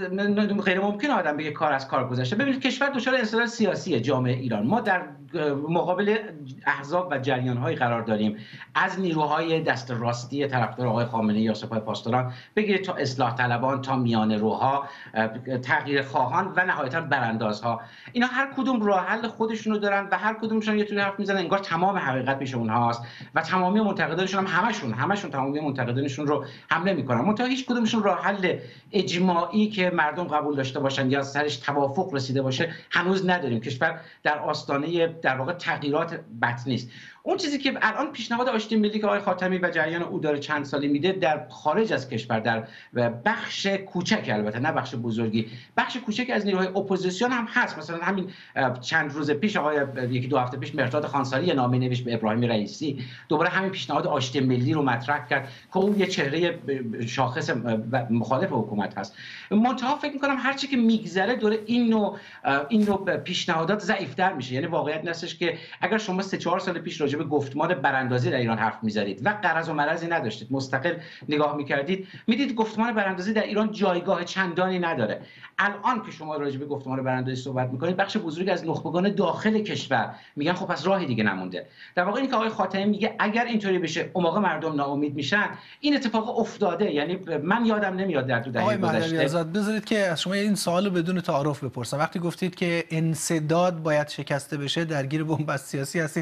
غیر ممکنه آدم بگه کار از کار گذشته. ببینید کشور دچار انسداد سیاسی، جامعه ایران، ما در مقابل احزاب و جریان‌های قرار داریم، از نیروهای دست راستی طرفدار آقای خامنه‌ای یا سپاه پاسداران بگیرید تا اصلاح طلبان، تا میانه روها، تغییر خواهان و نهایتاً براندازها. اینا هر کدوم راه حل خودشونو دارن و هر کدومشون یه طوری حرف میزنن انگار تمام حقیقت پیش اونهاست و تمامی منتقدانشون هم همشون تمامی منتقدانشون رو حمله میکنن. منتها هیچ کدومشون راه حل اجماعی که مردم قبول داشته باشن یا سرش توافق رسیده باشه هنوز نداریم. کشور در آستانه در واقع تغییرات بد نیست. اون چیزی که الان پیشنهاد آشتی ملی که آقای خاتمی و جریان او داره چند سالی میده در خارج از کشور، در بخش کوچک، البته نه بخش بزرگی، بخش کوچک از نیروهای اپوزیسیون هم هست. مثلا همین چند روز پیش آقای 1-2 هفته پیش مهرداد خانساری نامه نوشت به ابراهیم رئیسی، دوباره همین پیشنهاد آشتی ملی رو مطرح کرد که اون یه چهره شاخص مخالف حکومت هست. منتها فکر می‌کنم هر چی که میگذره دوره این نوع پیشنهادات ضعیف‌تر میشه. یعنی واقعیت هستش که اگر شما 3-4 سال پیش راجع به گفتمان براندازی در ایران حرف می‌زدید و غرض و مرضی نداشتید، مستقل نگاه می‌کردید، می‌دید گفتمان براندازی در ایران جایگاه چندانی نداره. الان که شما راجع به گفتمان براندازی صحبت می‌کنید، بخش بزرگی از نخبگان داخل کشور میگن خب پس راهی دیگه نمونده. در واقع این که آقای خاتمی میگه اگر اینطوری بشه اون موقع مردم ناامید میشن، این اتفاق افتاده. یعنی من یادم نمیاد در تو دهه گذشته. بذارید که از شما این سوالو بدون تعارف بپرسم. وقتی گفتید که انسداد باید شکسته بشه، درگیر بنبست سیاسی هستید،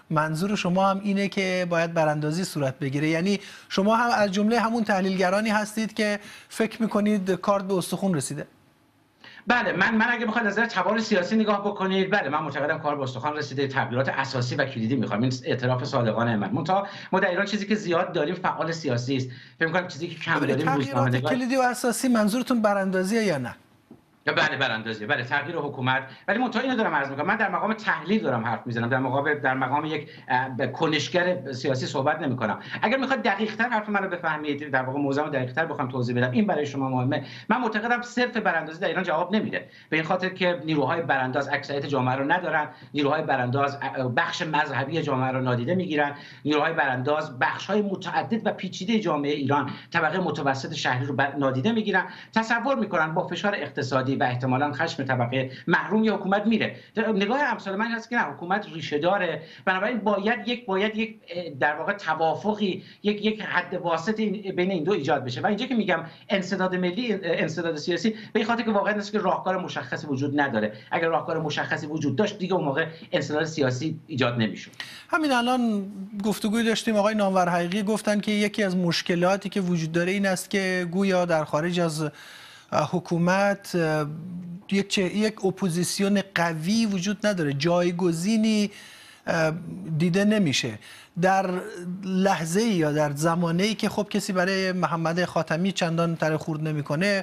منظور شما هم اینه که باید براندازی صورت بگیره، یعنی شما هم از جمله همون تحلیلگرانی هستید که فکر میکنید کارت به استخوان رسیده؟ بله، من اگه بخواید از نظر تبار سیاسی نگاه بکنید، بله من معتقدم کار به استخوان رسیده. تغییرات اساسی و کلیدی می‌خوایم، این اعتراف صادقانه من. ما در ایران چیزی که زیاد داریم فعال سیاسی است. فکر می‌کنم چیزی که کم داریم تغییرات کلیدی و اساسی منظورتون براندازیه یا نه؟ بله براندازی، بله تغییر حکومت. ولی منتها اینو دارم عرض می‌کنم، من در مقام تحلیل دارم حرف میزنم، در مقام یک کنشگر سیاسی صحبت نمی‌کنم. اگر می‌خواد دقیق‌تر حرف منو بفهمید، در واقع موضوعمو دقیق‌تر بخوام توضیح بدم، این برای شما مهمه. من معتقدم صرف براندازی در ایران جواب نمیده، به این خاطر که نیروهای برانداز اکثریت جامعه رو ندارن، نیروهای برانداز بخش مذهبی جامعه رو نادیده میگیرن، نیروهای برانداز بخش‌های متعدد و پیچیده جامعه ایران، طبقه متوسط شهری رو نادیده میگیرن، تصور می‌کنن با فشار اقتصادی و احتمالاً خشم طبقه محروم یا حکومت میره. نگاه امثال من هست که نه، حکومت ریشه داره، بنابراین باید یک در واقع توافقی، یک حد واسط بین این دو ایجاد بشه. و اینجا که میگم انسداد ملی، انسداد سیاسی، به این خاطر که واقعا است که راهکار مشخصی وجود نداره. اگر راهکار مشخصی وجود داشت دیگه اون موقع انسداد سیاسی ایجاد نمیشد. همین الان گفتگوی داشتیم، آقای نامور حقیقی گفتن که یکی از مشکلاتی که وجود داره این است که گویا در خارج از حکومت یک اپوزیسیون قوی وجود نداره، جایگزینی دیده نمیشه. در لحظه یا در زمانه‌ای که خب کسی برای محمد خاتمی چندان تره خورد نمیکنه،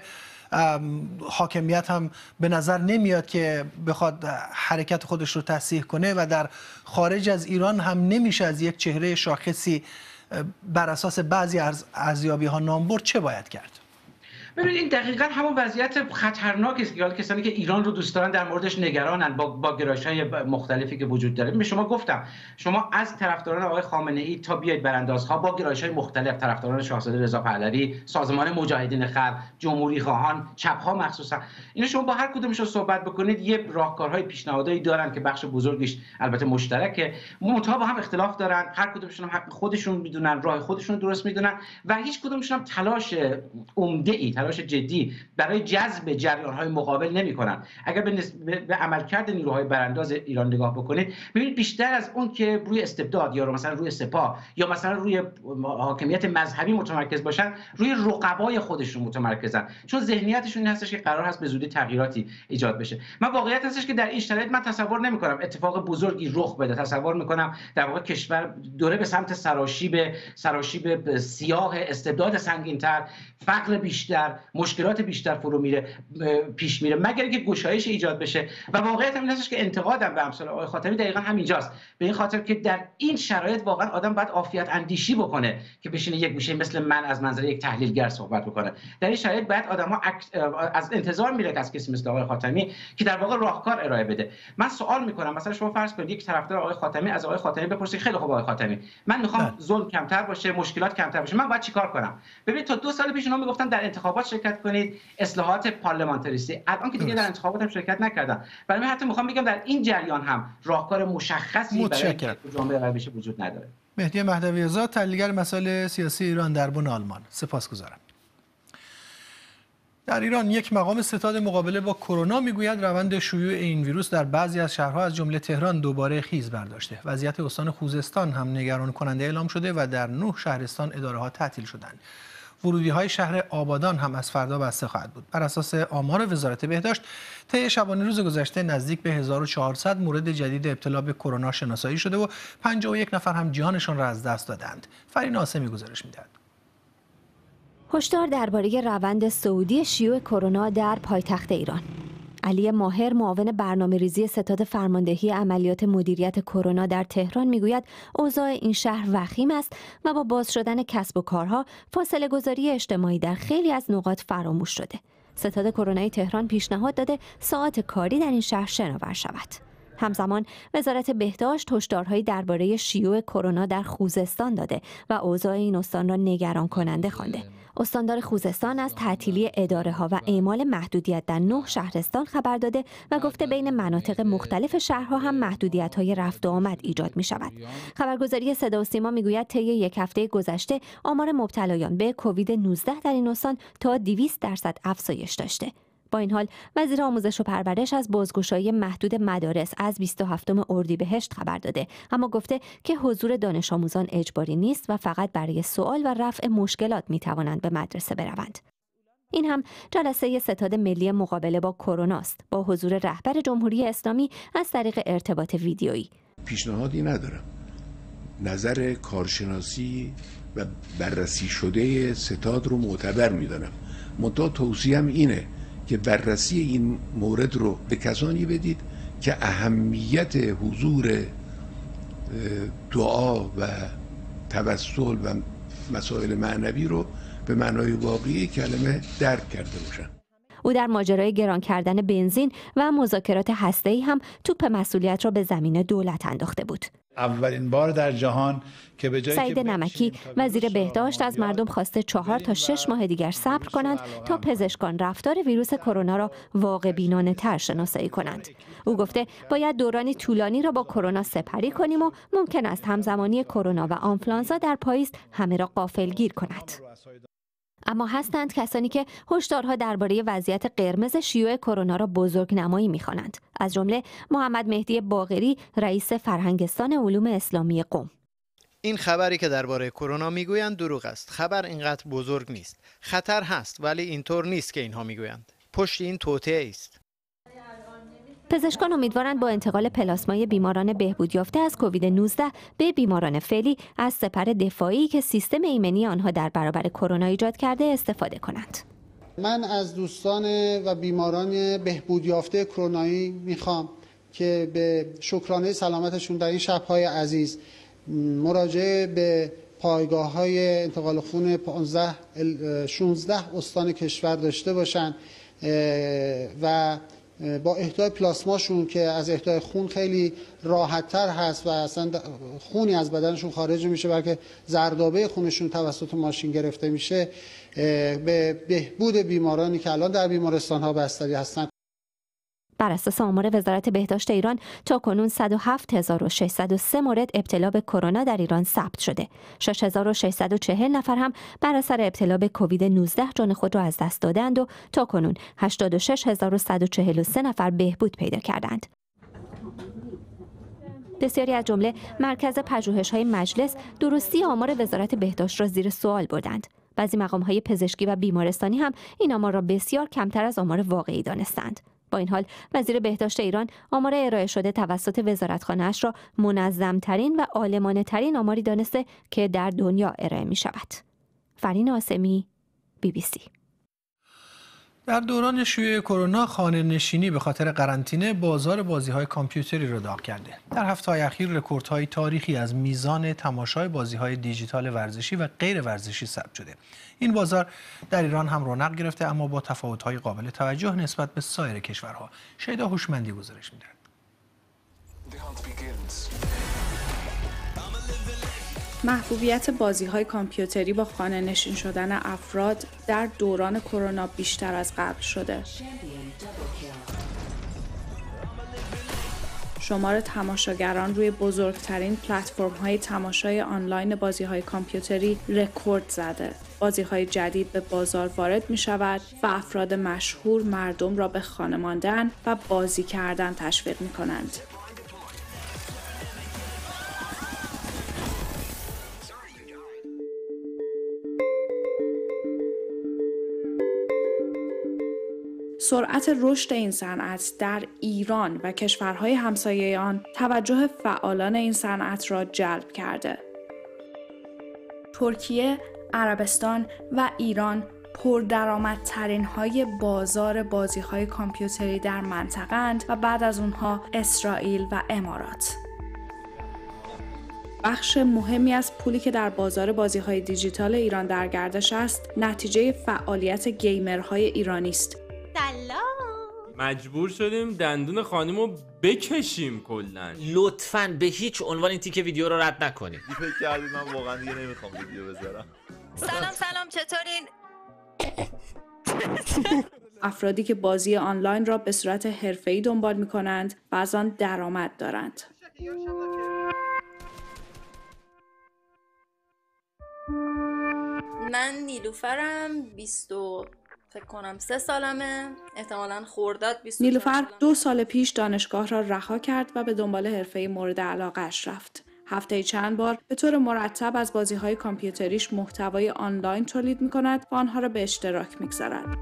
حاکمیت هم به نظر نمیاد که بخواد حرکت خودش رو تصحیح کنه و در خارج از ایران هم نمیشه از یک چهره شاخصی بر اساس بعضی از ارزیابی‌ها نام برد، چه باید کرد؟ ببینید این دقیقاً همون وضعیت خطرناکی است که کسانی که ایران رو دوست دارن در موردش نگرانن با گرایش‌های مختلفی که وجود داره. به شما گفتم، شما از طرفداران آقای خامنه‌ای تا بیاید براندازها با گرایش‌های مختلف، طرفداران شاهزاده رضا پهلوی، سازمان مجاهدین خلق، جمهوری خواهان، چپ‌ها مخصوصا، اینا شما با هر کدومشون صحبت بکنید یه راهکارهای پیشنهادایی دارن که بخش بزرگیش البته مشترکه، منتها با هم اختلاف دارن، هر کدومشون هم حق خودشون میدونن، راه خودشون درست میدونن و هیچ کدومشون هم تلاش عمده‌ای، تلاش جدی برای جذب جریان‌های مقابل نمی‌کنن. اگر به عملکرد نیروهای برانداز ایران نگاه بکنید، ببینید بیشتر از اون که روی استبداد یا مثلا روی سپاه یا مثلا روی حاکمیت مذهبی متمرکز باشن، روی رقبای خودشون متمرکزن، چون ذهنیتشون این هستش که قرار هست به زودی تغییراتی ایجاد بشه. من واقعیت هستش که در این شرایط من تصور نمی‌کنم اتفاق بزرگی رخ بده. تصور می‌کنم در واقع کشور دوره به سمت سراشیب سیاه استبداد سنگین‌تر، فقر بیشتر، مشکلات بیشتر پیش میره، مگر اینکه گشایش ایجاد بشه. و واقعیت این هستش که انتقادم به امثال آقای خاتمی دقیقاً همینجاست، به این خاطر که در این شرایط واقعا آدم باید عافیت اندیشی بکنه که بشینه یک گوشه مثل من از منظر یک تحلیلگر صحبت بکنه. در این شرایط باید آدم‌ها از انتظار میره از کسی مثل آقای خاتمی که در واقع راهکار ارائه بده. من سوال میکنم، مثلا شما فرض کنید یک طرفدار آقای خاتمی از آقای خاتمی بپرسید خیلی خوب آقای خاتمی، من میخوام ظلم کمتر باشه، مشکلات کمتر باشه، من باید چیکار کنم؟ ببینید تا 2 سال پیش اینا میگفتن در انتخابات شرکت کنید، اصلاحات پارلمانتریستی، الان که دیگه در انتخابات هم شرکت نکردن. برای من حتی میخوام بگم در این جریان هم راهکار مشخصی برای جامعه غربی وجود نداره. مهدی مهدوی‌زاد، تحلیلگر مسائل سیاسی ایران در بن آلمان، سپاسگزارم. در ایران یک مقام ستاد مقابله با کرونا میگوید روند شیوع این ویروس در بعضی از شهرها از جمله تهران دوباره خیز برداشته. وضعیت استان خوزستان هم نگران کننده اعلام شده و در 9 شهرستان اداره‌ها تعطیل شدند. ورودی‌های شهر آبادان هم از فردا بسته خواهد بود. بر اساس آمار وزارت بهداشت، طی شبانه روز گذشته نزدیک به 1400 مورد جدید ابتلا به کرونا شناسایی شده و 51 نفر هم جانشان را از دست دادند. فرین آسمی گزارش می‌دهد. هشدار درباره روند صعودی شیوع کرونا در پایتخت ایران. علی ماهر، معاون برنامه‌ریزی ستاد فرماندهی عملیات مدیریت کرونا در تهران میگوید اوضاع این شهر وخیم است و با باز شدن کسب و کارها فاصله گذاری اجتماعی در خیلی از نقاط فراموش شده. ستاد کرونایی تهران پیشنهاد داده ساعات کاری در این شهر شناور شود. همزمان وزارت بهداشت هشدارهایی درباره شیوع کرونا در خوزستان داده و اوضاع این استان را نگران کننده خوانده. استاندار خوزستان از تعطیلی اداره‌ها و اعمال محدودیت در 9 شهرستان خبر داده و گفته بین مناطق مختلف شهرها هم محدودیت‌های رفت و آمد ایجاد می‌شود. خبرگزاری صدا و سیما می‌گوید طی یک هفته گذشته آمار مبتلایان به کووید 19 در این استان تا 200% افزایش داشته. با این حال وزیر آموزش و پرورش از بازگشایی محدود مدارس از 27 اردیبهشت خبر داده، اما گفته که حضور دانش آموزان اجباری نیست و فقط برای سوال و رفع مشکلات میتوانند به مدرسه بروند. این هم جلسه ستاد ملی مقابله با کرونا است با حضور رهبر جمهوری اسلامی از طریق ارتباط ویدیویی. پیشنهادی ندارم. نظر کارشناسی و بررسی شده ستاد رو معتبر میدانم. منتها توصیه‌ام اینه که بررسی این مورد رو به کسانی بدید که اهمیت حضور دعا و توسل و مسائل معنوی رو به معنای واقعی کلمه درک کرده باشن. او در ماجرای گران کردن بنزین و مذاکرات هسته‌ای هم توپ مسئولیت را به زمین دولت انداخته بود. اولین بار در جهان که به جایی سعید نمکی وزیر بهداشت از مردم خواسته 4 تا 6 ماه دیگر صبر کنند تا پزشکان رفتار ویروس کرونا را واقع بینانه تر شناسایی کنند. او گفته باید دورانی طولانی را با کرونا سپری کنیم و ممکن است همزمانی کرونا و آنفلانزا در پاییز همه را غافلگیر کند. اما هستند کسانی که هشدارها درباره وضعیت قرمز شیوع کرونا را بزرگنمایی می‌خوانند. از جمله محمد مهدی باقری، رئیس فرهنگستان علوم اسلامی قم. این خبری که درباره کرونا میگویند دروغ است. خبر اینقدر بزرگ نیست. خطر هست ولی اینطور نیست که اینها میگویند. پشت این توطئه است. پزشکان امیدوارند با انتقال پلاسمای بیماران بهبود یافته از کووید 19 به بیماران فعلی از سپر دفاعی که سیستم ایمنی آنها در برابر کرونا ایجاد کرده استفاده کنند. من از دوستان و بیماران بهبود یافته کرونایی میخوام که به شکرانه سلامتشون در این شب‌های عزیز مراجعه به پایگاه‌های انتقال خون 16 استان کشور داشته باشند و با اهدای پلاسماشون که از اهدای خون خیلی راحت‌تر هست و اصلا خونی از بدنشون خارج میشه بلکه زردابه خونشون توسط ماشین گرفته میشه، به بهبود بیمارانی که الان در بیمارستان‌ها بستری هستن. بر اساس آمار وزارت بهداشت ایران تاکنون 107603 مورد ابتلا به کرونا در ایران ثبت شده. 6640 نفر هم بر اثر ابتلا به کووید 19 جان خود را از دست دادند و تاکنون 86143 نفر بهبود پیدا کردند. بسیاری از جمله مرکز پژوهش‌های مجلس درستی آمار وزارت بهداشت را زیر سوال بردند. بعضی مقام‌های پزشکی و بیمارستانی هم این آمار را بسیار کمتر از آمار واقعی دانستند. با این حال وزیر بهداشت ایران آمار ارائه شده توسط وزارتخانه‌اش را منظم‌ترین و عالمانه‌ترین آماری دانسته که در دنیا ارائه می‌شود. فرین آسمی، BBC. در دوران شیوع کرونا خانه نشینی به خاطر قرنطینه بازار بازی‌های کامپیوتری را داغ کرده. در هفته‌های اخیر رکوردهای تاریخی از میزان تماشای بازی‌های دیجیتال ورزشی و غیر ورزشی ثبت شده. این بازار در ایران هم رونق گرفته اما با تفاوت‌های قابل توجه نسبت به سایر کشورها. شیدا هوشمندی گزارش می‌دهد. محبوبیت بازی‌های کامپیوتری با خانه نشین شدن افراد در دوران کرونا بیشتر از قبل شده. شمار تماشاگران روی بزرگترین پلتفرم‌های تماشای آنلاین بازی‌های کامپیوتری رکورد زده. بازی‌های جدید به بازار وارد می‌شود و افراد مشهور مردم را به خانه ماندن و بازی کردن تشویق می‌کنند. سرعت رشد این صنعت در ایران و کشورهای همسایه آن توجه فعالان این صنعت را جلب کرده. ترکیه، عربستان و ایران پردرآمدترین های بازار بازی‌های کامپیوتری در منطقه‌اند و بعد از اونها اسرائیل و امارات. بخش مهمی از پولی که در بازار بازی‌های دیجیتال ایران در گردش است، نتیجه فعالیت گیمرهای ایرانی است. مجبور شدیم دندون خانیمو بکشیم کلا. لطفاً به هیچ عنوان این تیکه ویدیو رو رد نکنید. فکر کردید من واقعا دیگه نمیخوام ویدیو بذارم. سلام چطورین؟ افرادی که بازی آنلاین را به صورت حرفه‌ای دنبال می‌کنند و از آن درآمد دارند. من نیلوفرم، 20 فکر کنم 3 سالمه، احتمالاً خرداد 24 نیلوفر 2 سال پیش دانشگاه را رها کرد و به دنبال حرفه مورد علاقه‌اش رفت. هفته‌ای چند بار به طور مرتب از بازی‌های کامپیوتریش محتوای آنلاین تولید می‌کند و آنها را به اشتراک می‌گذارد.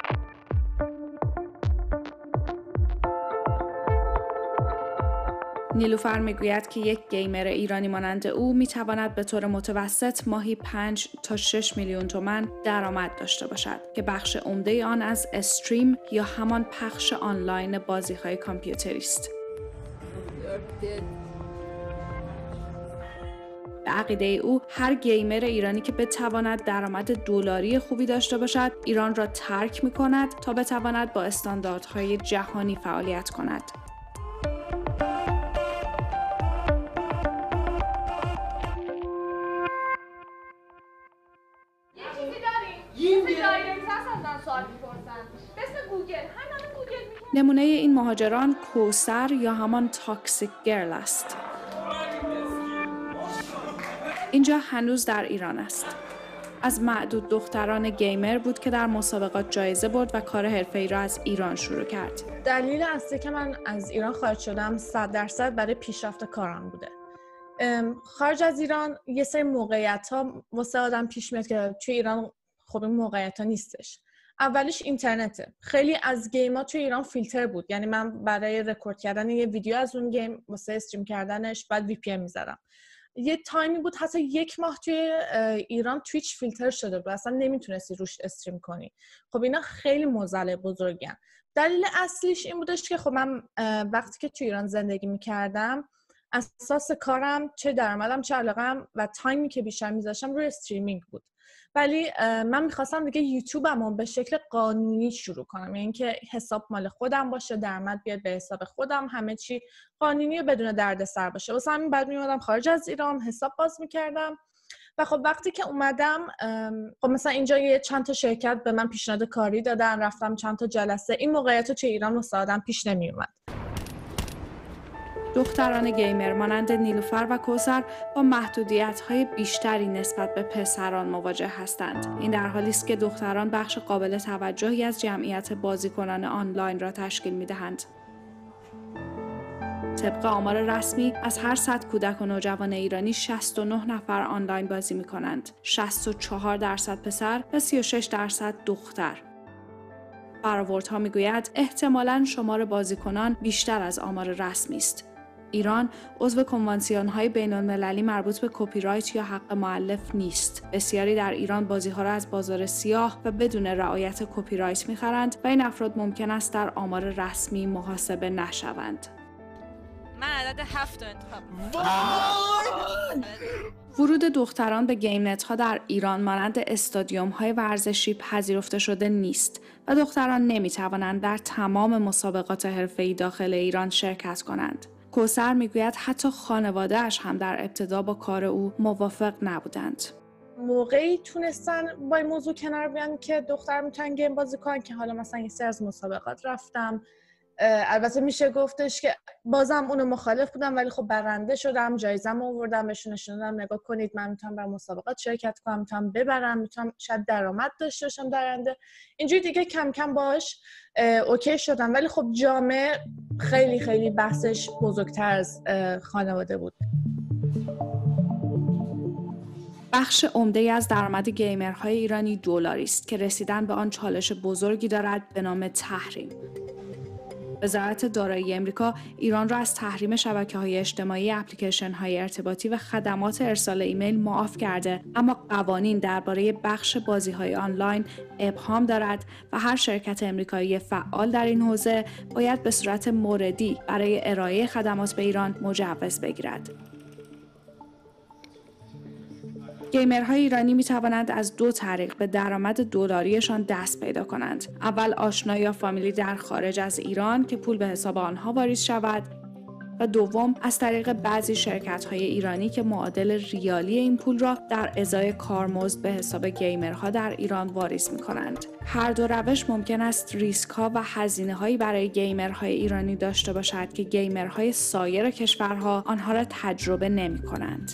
نیلوفر میگوید که یک گیمر ایرانی مانند او میتواند به طور متوسط ماهی 5 تا 6 میلیون تومان درآمد داشته باشد که بخش عمده آن از استریم یا همان پخش آنلاین بازی‌های کامپیوتری است. به عقیده او هر گیمر ایرانی که بتواند درآمد دلاری خوبی داشته باشد ایران را ترک می‌کند تا بتواند با استانداردهای جهانی فعالیت کند. نمونه این مهاجران کوثر یا همان تاکسیک گرل است. اینجا هنوز در ایران است. از معدود دختران گیمر بود که در مسابقات جایزه برد و کار حرفه‌ای را از ایران شروع کرد. دلیل اصلی که من از ایران خارج شدم 100% برای پیشرفت کارم بوده. خارج از ایران یه سری موقعیت‌ها واسه آدم پیش میاد که توی ایران خب این موقعیت‌ها نیستش. اولیش اینترنته. خیلی از گیم‌ها توی ایران فیلتر بود. یعنی من برای رکورد کردن یه ویدیو از اون گیم واسه استریم کردنش بعد وی پی ان می‌زدم. یه تایمی بود حتی 1 ماه توی ایران تویچ فیلتر شده بود. اصلا نمیتونستی روش استریم کنی. خب اینا خیلی معضل بزرگن. دلیل اصلیش این بودش که خب من وقتی که توی ایران زندگی می‌کردم اساس کارم چه درآمدم چه علاقه‌ام و تایمی که بیشتر می‌ذاشتم روی استریمینگ بود. ولی من میخواستم دیگه یوتیوبمو به شکل قانونی شروع کنم، یعنی اینکه حساب مال خودم باشه، درآمد بیاد به حساب خودم، همه چی قانونی و بدون دردسر باشه. واسه همین بعد میومدم خارج از ایران حساب باز میکردم و خب وقتی که اومدم خب مثلا اینجا یه چند تا شرکت به من پیشنهاد کاری دادن، رفتم چند تا جلسه. این موقعیت توی ایران واسه آدم پیش نمیومد. دختران گیمر مانند نیلوفر و کوثر با محدودیت‌های بیشتری نسبت به پسران مواجه هستند. این در حالی است که دختران بخش قابل توجهی از جمعیت بازیکنان آنلاین را تشکیل می‌دهند. طبق آمار رسمی از هر 100 کودک و نوجوان ایرانی 69 نفر آنلاین بازی می‌کنند. 64% پسر و 36% دختر. برآوردها می‌گوید احتمالاً شمار بازیکنان بیشتر از آمار رسمی است. ایران عضو کنوانسیون‌های بین‌المللی مربوط به کپی رایت یا حق مؤلف نیست. بسیاری در ایران بازی‌ها را از بازار سیاه و بدون رعایت کپی رایت می‌خرند و این افراد ممکن است در آمار رسمی محاسبه نشوند. من عدد 7 انتخاب ورود دختران به گیم نت ها در ایران مانند استادیوم های ورزشی پذیرفته شده نیست و دختران نمی توانند در تمام مسابقات حرفه‌ای داخل ایران شرکت کنند. کوثر میگوید حتی خانواده‌اش هم در ابتدا با کار او موافق نبودند. موقعی تونستن با این موضوع کنار بیان که دختر میتونن گیم بازی کنن که حالا مثلا یه سری از مسابقات رفتم. البته میشه گفتش که بازم اونو مخالف بودم ولی خب برنده شدم، جایزه‌مو آوردم بهشون نشون دادم نگاه کنید من میتونم در مسابقات شرکت کنم، میتونم ببرم، میتونم شاید درآمد داشته باشم درنده. اینجوری دیگه کم کم باهاش اوکی شدم. ولی خب جامعه خیلی خیلی بحثش بزرگتر از خانواده بود. بخش عمده‌ای از درآمد گیمرهای ایرانی دلاری است که رسیدن به آن چالش بزرگی دارد به نام تحریم. وزارت دارایی آمریکا ایران را از تحریم شبکه‌های اجتماعی، اپلیکیشن‌های ارتباطی و خدمات ارسال ایمیل معاف کرده، اما قوانین درباره بخش بازی‌های آنلاین ابهام دارد و هر شرکت آمریکایی فعال در این حوزه باید به صورت موردی برای ارائه خدمات به ایران مجوز بگیرد. گیمرهای ایرانی می توانند از 2 طریق به درآمد دلاریشان دست پیدا کنند. اول آشنا یا فامیلی در خارج از ایران که پول به حساب آنها واریز شود و دوم از طریق بعضی شرکت‌های ایرانی که معادل ریالی این پول را در ازای کارمزد به حساب گیمرها در ایران واریز می‌کنند. هر دو روش ممکن است ریسک‌ها و هزینه‌هایی برای گیمرهای ایرانی داشته باشد که گیمرهای سایر کشورها آنها را تجربه نمی‌کنند.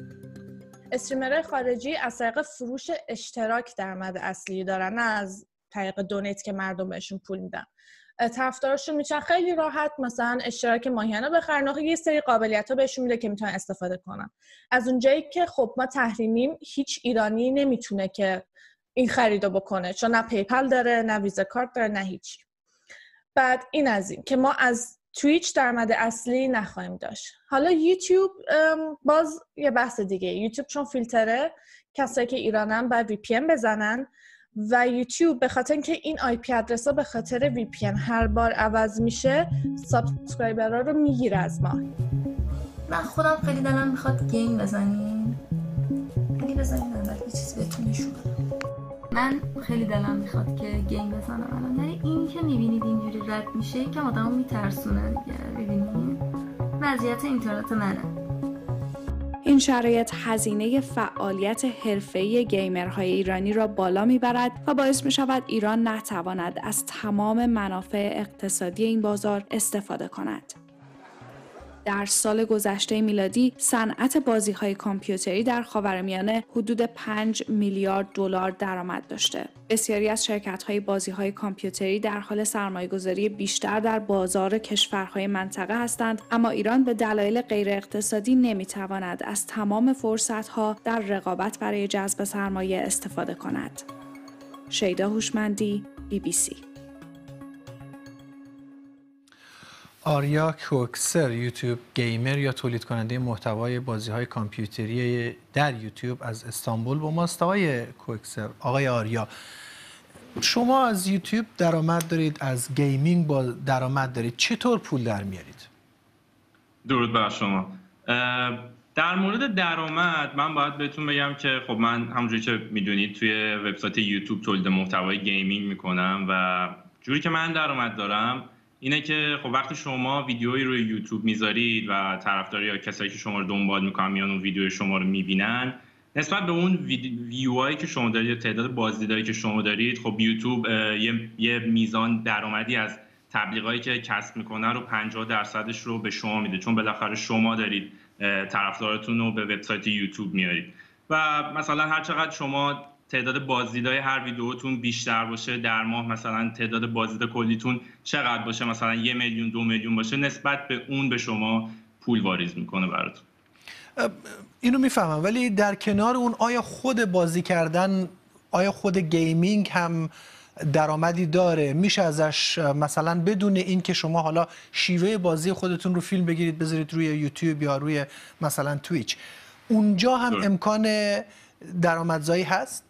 استریمرهای خارجی از طریق فروش اشتراک درآمد اصلی دارن، نه از طریق دونیت که مردم بهشون پول میدن. طرفدارشون میشن خیلی راحت مثلا اشتراک ماهیانه بخرن، یه سری قابلیت‌ها بهشون میده که میتونن استفاده کنن. از اونجایی که خب ما تحریمیم، هیچ ایرانی نمیتونه که این خریدو بکنه، چون نه پیپل داره، نه ویزا کارت داره، نه هیچی. بعد این از این که ما از تویچ درآمد اصلی نخواهیم داشت. حالا یوتیوب باز یه بحث دیگه. یوتیوب چون فیلتره، کسایی که ایرانن باید وی پی ان بزنن و یوتیوب به خاطر اینکه این آی پی ادرس ها به خاطر وی پی ان هر بار عوض میشه، سابسکرایبرها رو میگیره از ما. من خودم خیلی دلم میخواد گیم بزنیم. اگه بزنیم اول یه چیز بهتون نشون بدم. من خیلی دلم میخواد که گیم بزنم الان. ولی این که میبینید اینجوری رد میشه یکم آدمو میترسونه دیگه. ببینید وضعیت اینترنت منه. این شرایط هزینه فعالیت حرفه‌ای گیمرهای ایرانی را بالا میبرد و باعث میشود ایران نتواند از تمام منافع اقتصادی این بازار استفاده کند. در سال گذشته میلادی صنعت بازی‌های کامپیوتری در خاورمیانه حدود 5 میلیارد دلار درآمد داشته. بسیاری از شرکت‌های بازی‌های کامپیوتری در حال سرمایه‌گذاری بیشتر در بازار کشورهای منطقه هستند، اما ایران به دلایل غیر اقتصادی نمی‌تواند از تمام فرصت‌ها در رقابت برای جذب سرمایه استفاده کند. شیدا هوشمندی، BBC. آریا کوکسر، یوتیوب گیمر یا تولید کننده محتوای بازی‌های کامپیوتری در یوتیوب از استانبول با ماست. آقای کوکسر، آقای آریا، شما از یوتیوب درآمد دارید، از گیمینگ با درآمد دارید، چطور پول در میارید؟ درود بر شما. در مورد درآمد من باید بهتون بگم که خب من همونجوری که میدونید توی وبسایت یوتیوب تولید محتوای گیمینگ میکنم و جوری که من درآمد دارم اینه که خب وقتی شما ویدیویی روی یوتیوب میذارید و طرفدار یا کسایی که شما رو دنبال میکنن میان اون ویدیو شما رو میبینن، نسبت به اون ویوهایی که شما دارید یا تعداد بازدیدایی که شما دارید، خب یوتیوب یه میزان درآمدی از تبلیغاتی که کسب میکنه رو 50% رو به شما میده، چون بالاخره شما دارید طرفدارتون رو به وبسایت یوتیوب میارید و مثلا هر چقدر شما تعداد بازدیدهای هر ویدیوتون بیشتر باشه در ماه، مثلا تعداد بازدید کلیتون چقدر باشه، مثلا 1 میلیون 2 میلیون باشه، نسبت به اون به شما پول واریز میکنه براتون. اینو میفهمم، ولی در کنار اون آیا خود بازی کردن، آیا خود گیمینگ هم درآمدی داره؟ میشه ازش مثلا بدون این که شما حالا شیوه بازی خودتون رو فیلم بگیرید بذارید روی یوتیوب یا روی مثلا تویچ، اونجا هم امکان درآمدزایی هست؟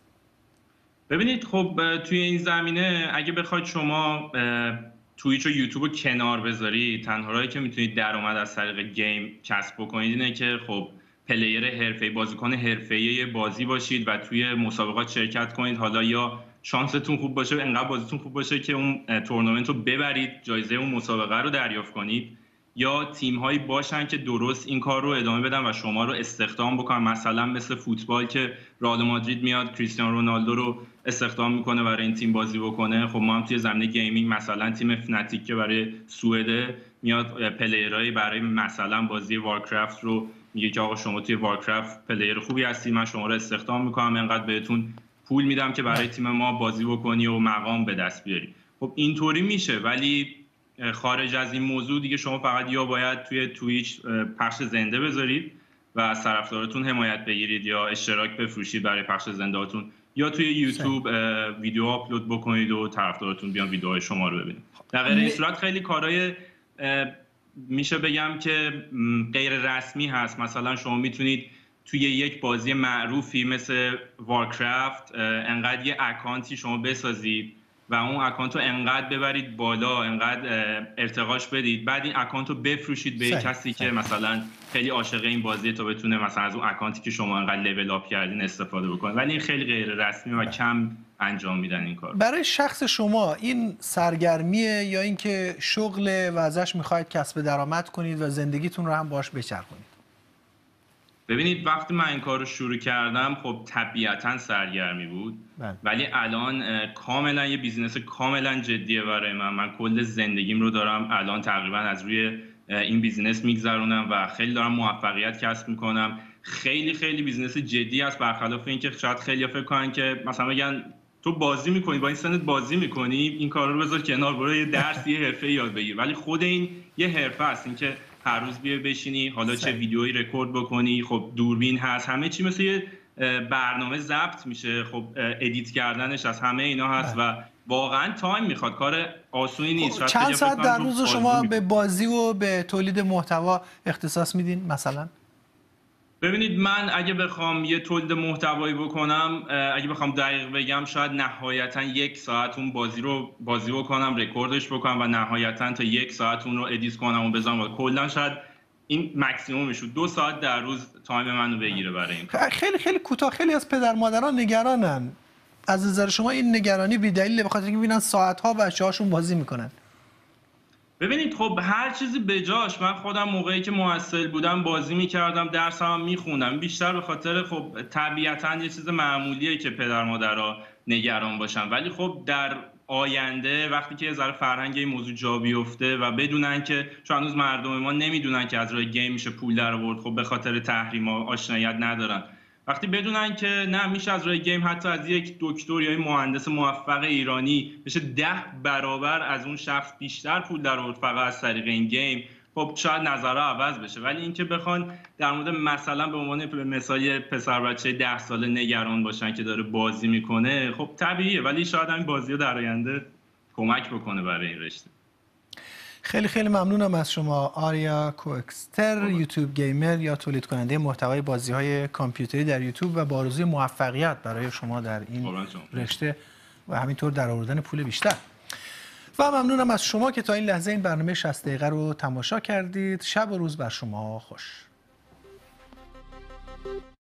ببینید خب توی این زمینه اگه بخواید شما تویچ و یوتیوب رو کنار بذارید، تنها راهی که میتونید درآمد از طریق گیم کسب بکنید اینه که خب پلیر حرفه‌ای، بازیکن حرفه‌ای بازی باشید و توی مسابقات شرکت کنید. حالا یا شانستون خوب باشه، انقدر بازیتون خوب باشه که اون تورنمنت رو ببرید، جایزه اون مسابقه رو دریافت کنید، یا تیم‌هایی باشن که درست این کار رو ادامه بدن و شما رو استخدام بکنن. مثلا مثل فوتبال که رئال مادرید میاد کریستیانو رونالدو رو استخدام میکنه برای این تیم بازی بکنه، خب ما هم توی زمینه گیمینگ مثلا تیم فناتیک که برای سوئد میاد پلیرایی برای مثلا بازی وارکرافت رو میگه که آقا شما توی وارکرافت پلیر خوبی هستی، من شما رو استخدام میکنم، انقدر بهتون پول میدم که برای تیم ما بازی بکنی و مقام به دست بیاری. خب اینطوری میشه، ولی خارج از این موضوع دیگه شما فقط یا باید توی تویچ پخش زنده بذارید و از طرفدارتون حمایت بگیرید یا اشتراک بفروشید برای پخش زنده‌هاتون، یا توی یوتیوب ویدیو آپلود بکنید و طرفدارتون بیان ویدیوهای شما رو ببینید. در غیر این صورت خیلی کارهای میشه بگم که غیر رسمی هست. مثلا شما میتونید توی یک بازی معروفی مثل وارکرافت انقدر یه اکانتی شما بسازید و اون اکانت رو انقدر ببرید بالا، انقدر ارتقاش بدید، بعد این اکانت رو بفروشید به کسی که مثلا خیلی عاشق این بازیه تا بتونه مثلا از اون اکانتی که شما انقدر لول اپ کردین استفاده بکنه. ولی این خیلی غیر رسمی و کم انجام میدن این کار. برای شخص شما این سرگرمیه یا اینکه شغل و ازش میخواید کسب درآمد کنید و زندگیتون رو هم باش بچرخونید؟ ببینید وقتی من این کار رو شروع کردم خب طبیعتاً سرگرمی بود، ولی الان کاملا یه بیزینس کاملا جدیه برای من کل زندگیم رو دارم الان تقریبا از روی این بیزینس میگذرونم و خیلی دارم موفقیت کسب میکنم. خیلی خیلی بیزینس جدی است، برخلاف اینکه شاید خیلی فکر کنن که مثلا بگن تو بازی میکنی، با این سنت بازی میکنی، این کار رو بذار کنار، برو یه درس یه حرفه یاد بگیر. ولی خود این یه حرفه است، این که هر روز بیا بشینی، حالا چه ویدیویی رکورد بکنی، خب دوربین هست، همه چی مثل یه برنامه ضبط میشه، خب ادیت کردنش از همه اینا هست و واقعا تایم میخواد، کار آسونی نیست. چند ساعت در روز شما به بازی و به تولید محتوا اختصاص میدین مثلا؟ ببینید من اگه بخوام یه تولید محتوایی بکنم، اگه بخوام دقیق بگم، شاید نهایتا 1 ساعت اون بازی بکنم، رکوردش بکنم و نهایتا تا 1 ساعت اون رو ادیت کنم و بذارم. کلا شاید این مکسیمومش رو 2 ساعت در روز تایم منو بگیره برای این کار. خیلی کوتاه. خیلی از پدر مادران نگرانن. از نظر شما این نگرانی بی‌دلیله، به خاطر اینکه می‌بینن ساعت‌ها بچه‌هاشون بازی میکنن؟ ببینید خب هر چیزی به جاش. من خودم موقعی که محصل بودم بازی میکردم، درسم میخوندم، بیشتر به خاطر خب طبیعتاً یه چیز معمولیه که پدر مادرها نگران باشن. ولی خب در آینده وقتی که یه ذره فرهنگ این موضوع جا بیفته و بدونن که چون هنوز مردم ما نمیدونن که از راه گیم میشه پول در آورد، خب به خاطر تحریم‌ها آشناییت ندارن، وقتی بدونن که نه میشه از راه گیم حتی از یک دکتر یا یک مهندس موفق ایرانی بشه 10 برابر از اون شخص بیشتر پول در آورد فقط از طریق این گیم، خب شاید نظرها عوض بشه. ولی اینکه بخوان در مورد مثلا به عنوان مثال پسر بچه 10 ساله نگران باشن که داره بازی میکنه، خب طبیعیه، ولی شاید همین بازی در آینده کمک بکنه برای این رشته. خیلی ممنونم از شما آریا کوکستر، یوتیوب گیمر یا تولید کننده محتوای بازی‌های کامپیوتری در یوتیوب و با آرزوی موفقیت برای شما در این رشته و همینطور در آوردن پول بیشتر. و ممنونم از شما که تا این لحظه این برنامه 60 دقیقه رو تماشا کردید. شب و روز بر شما خوش.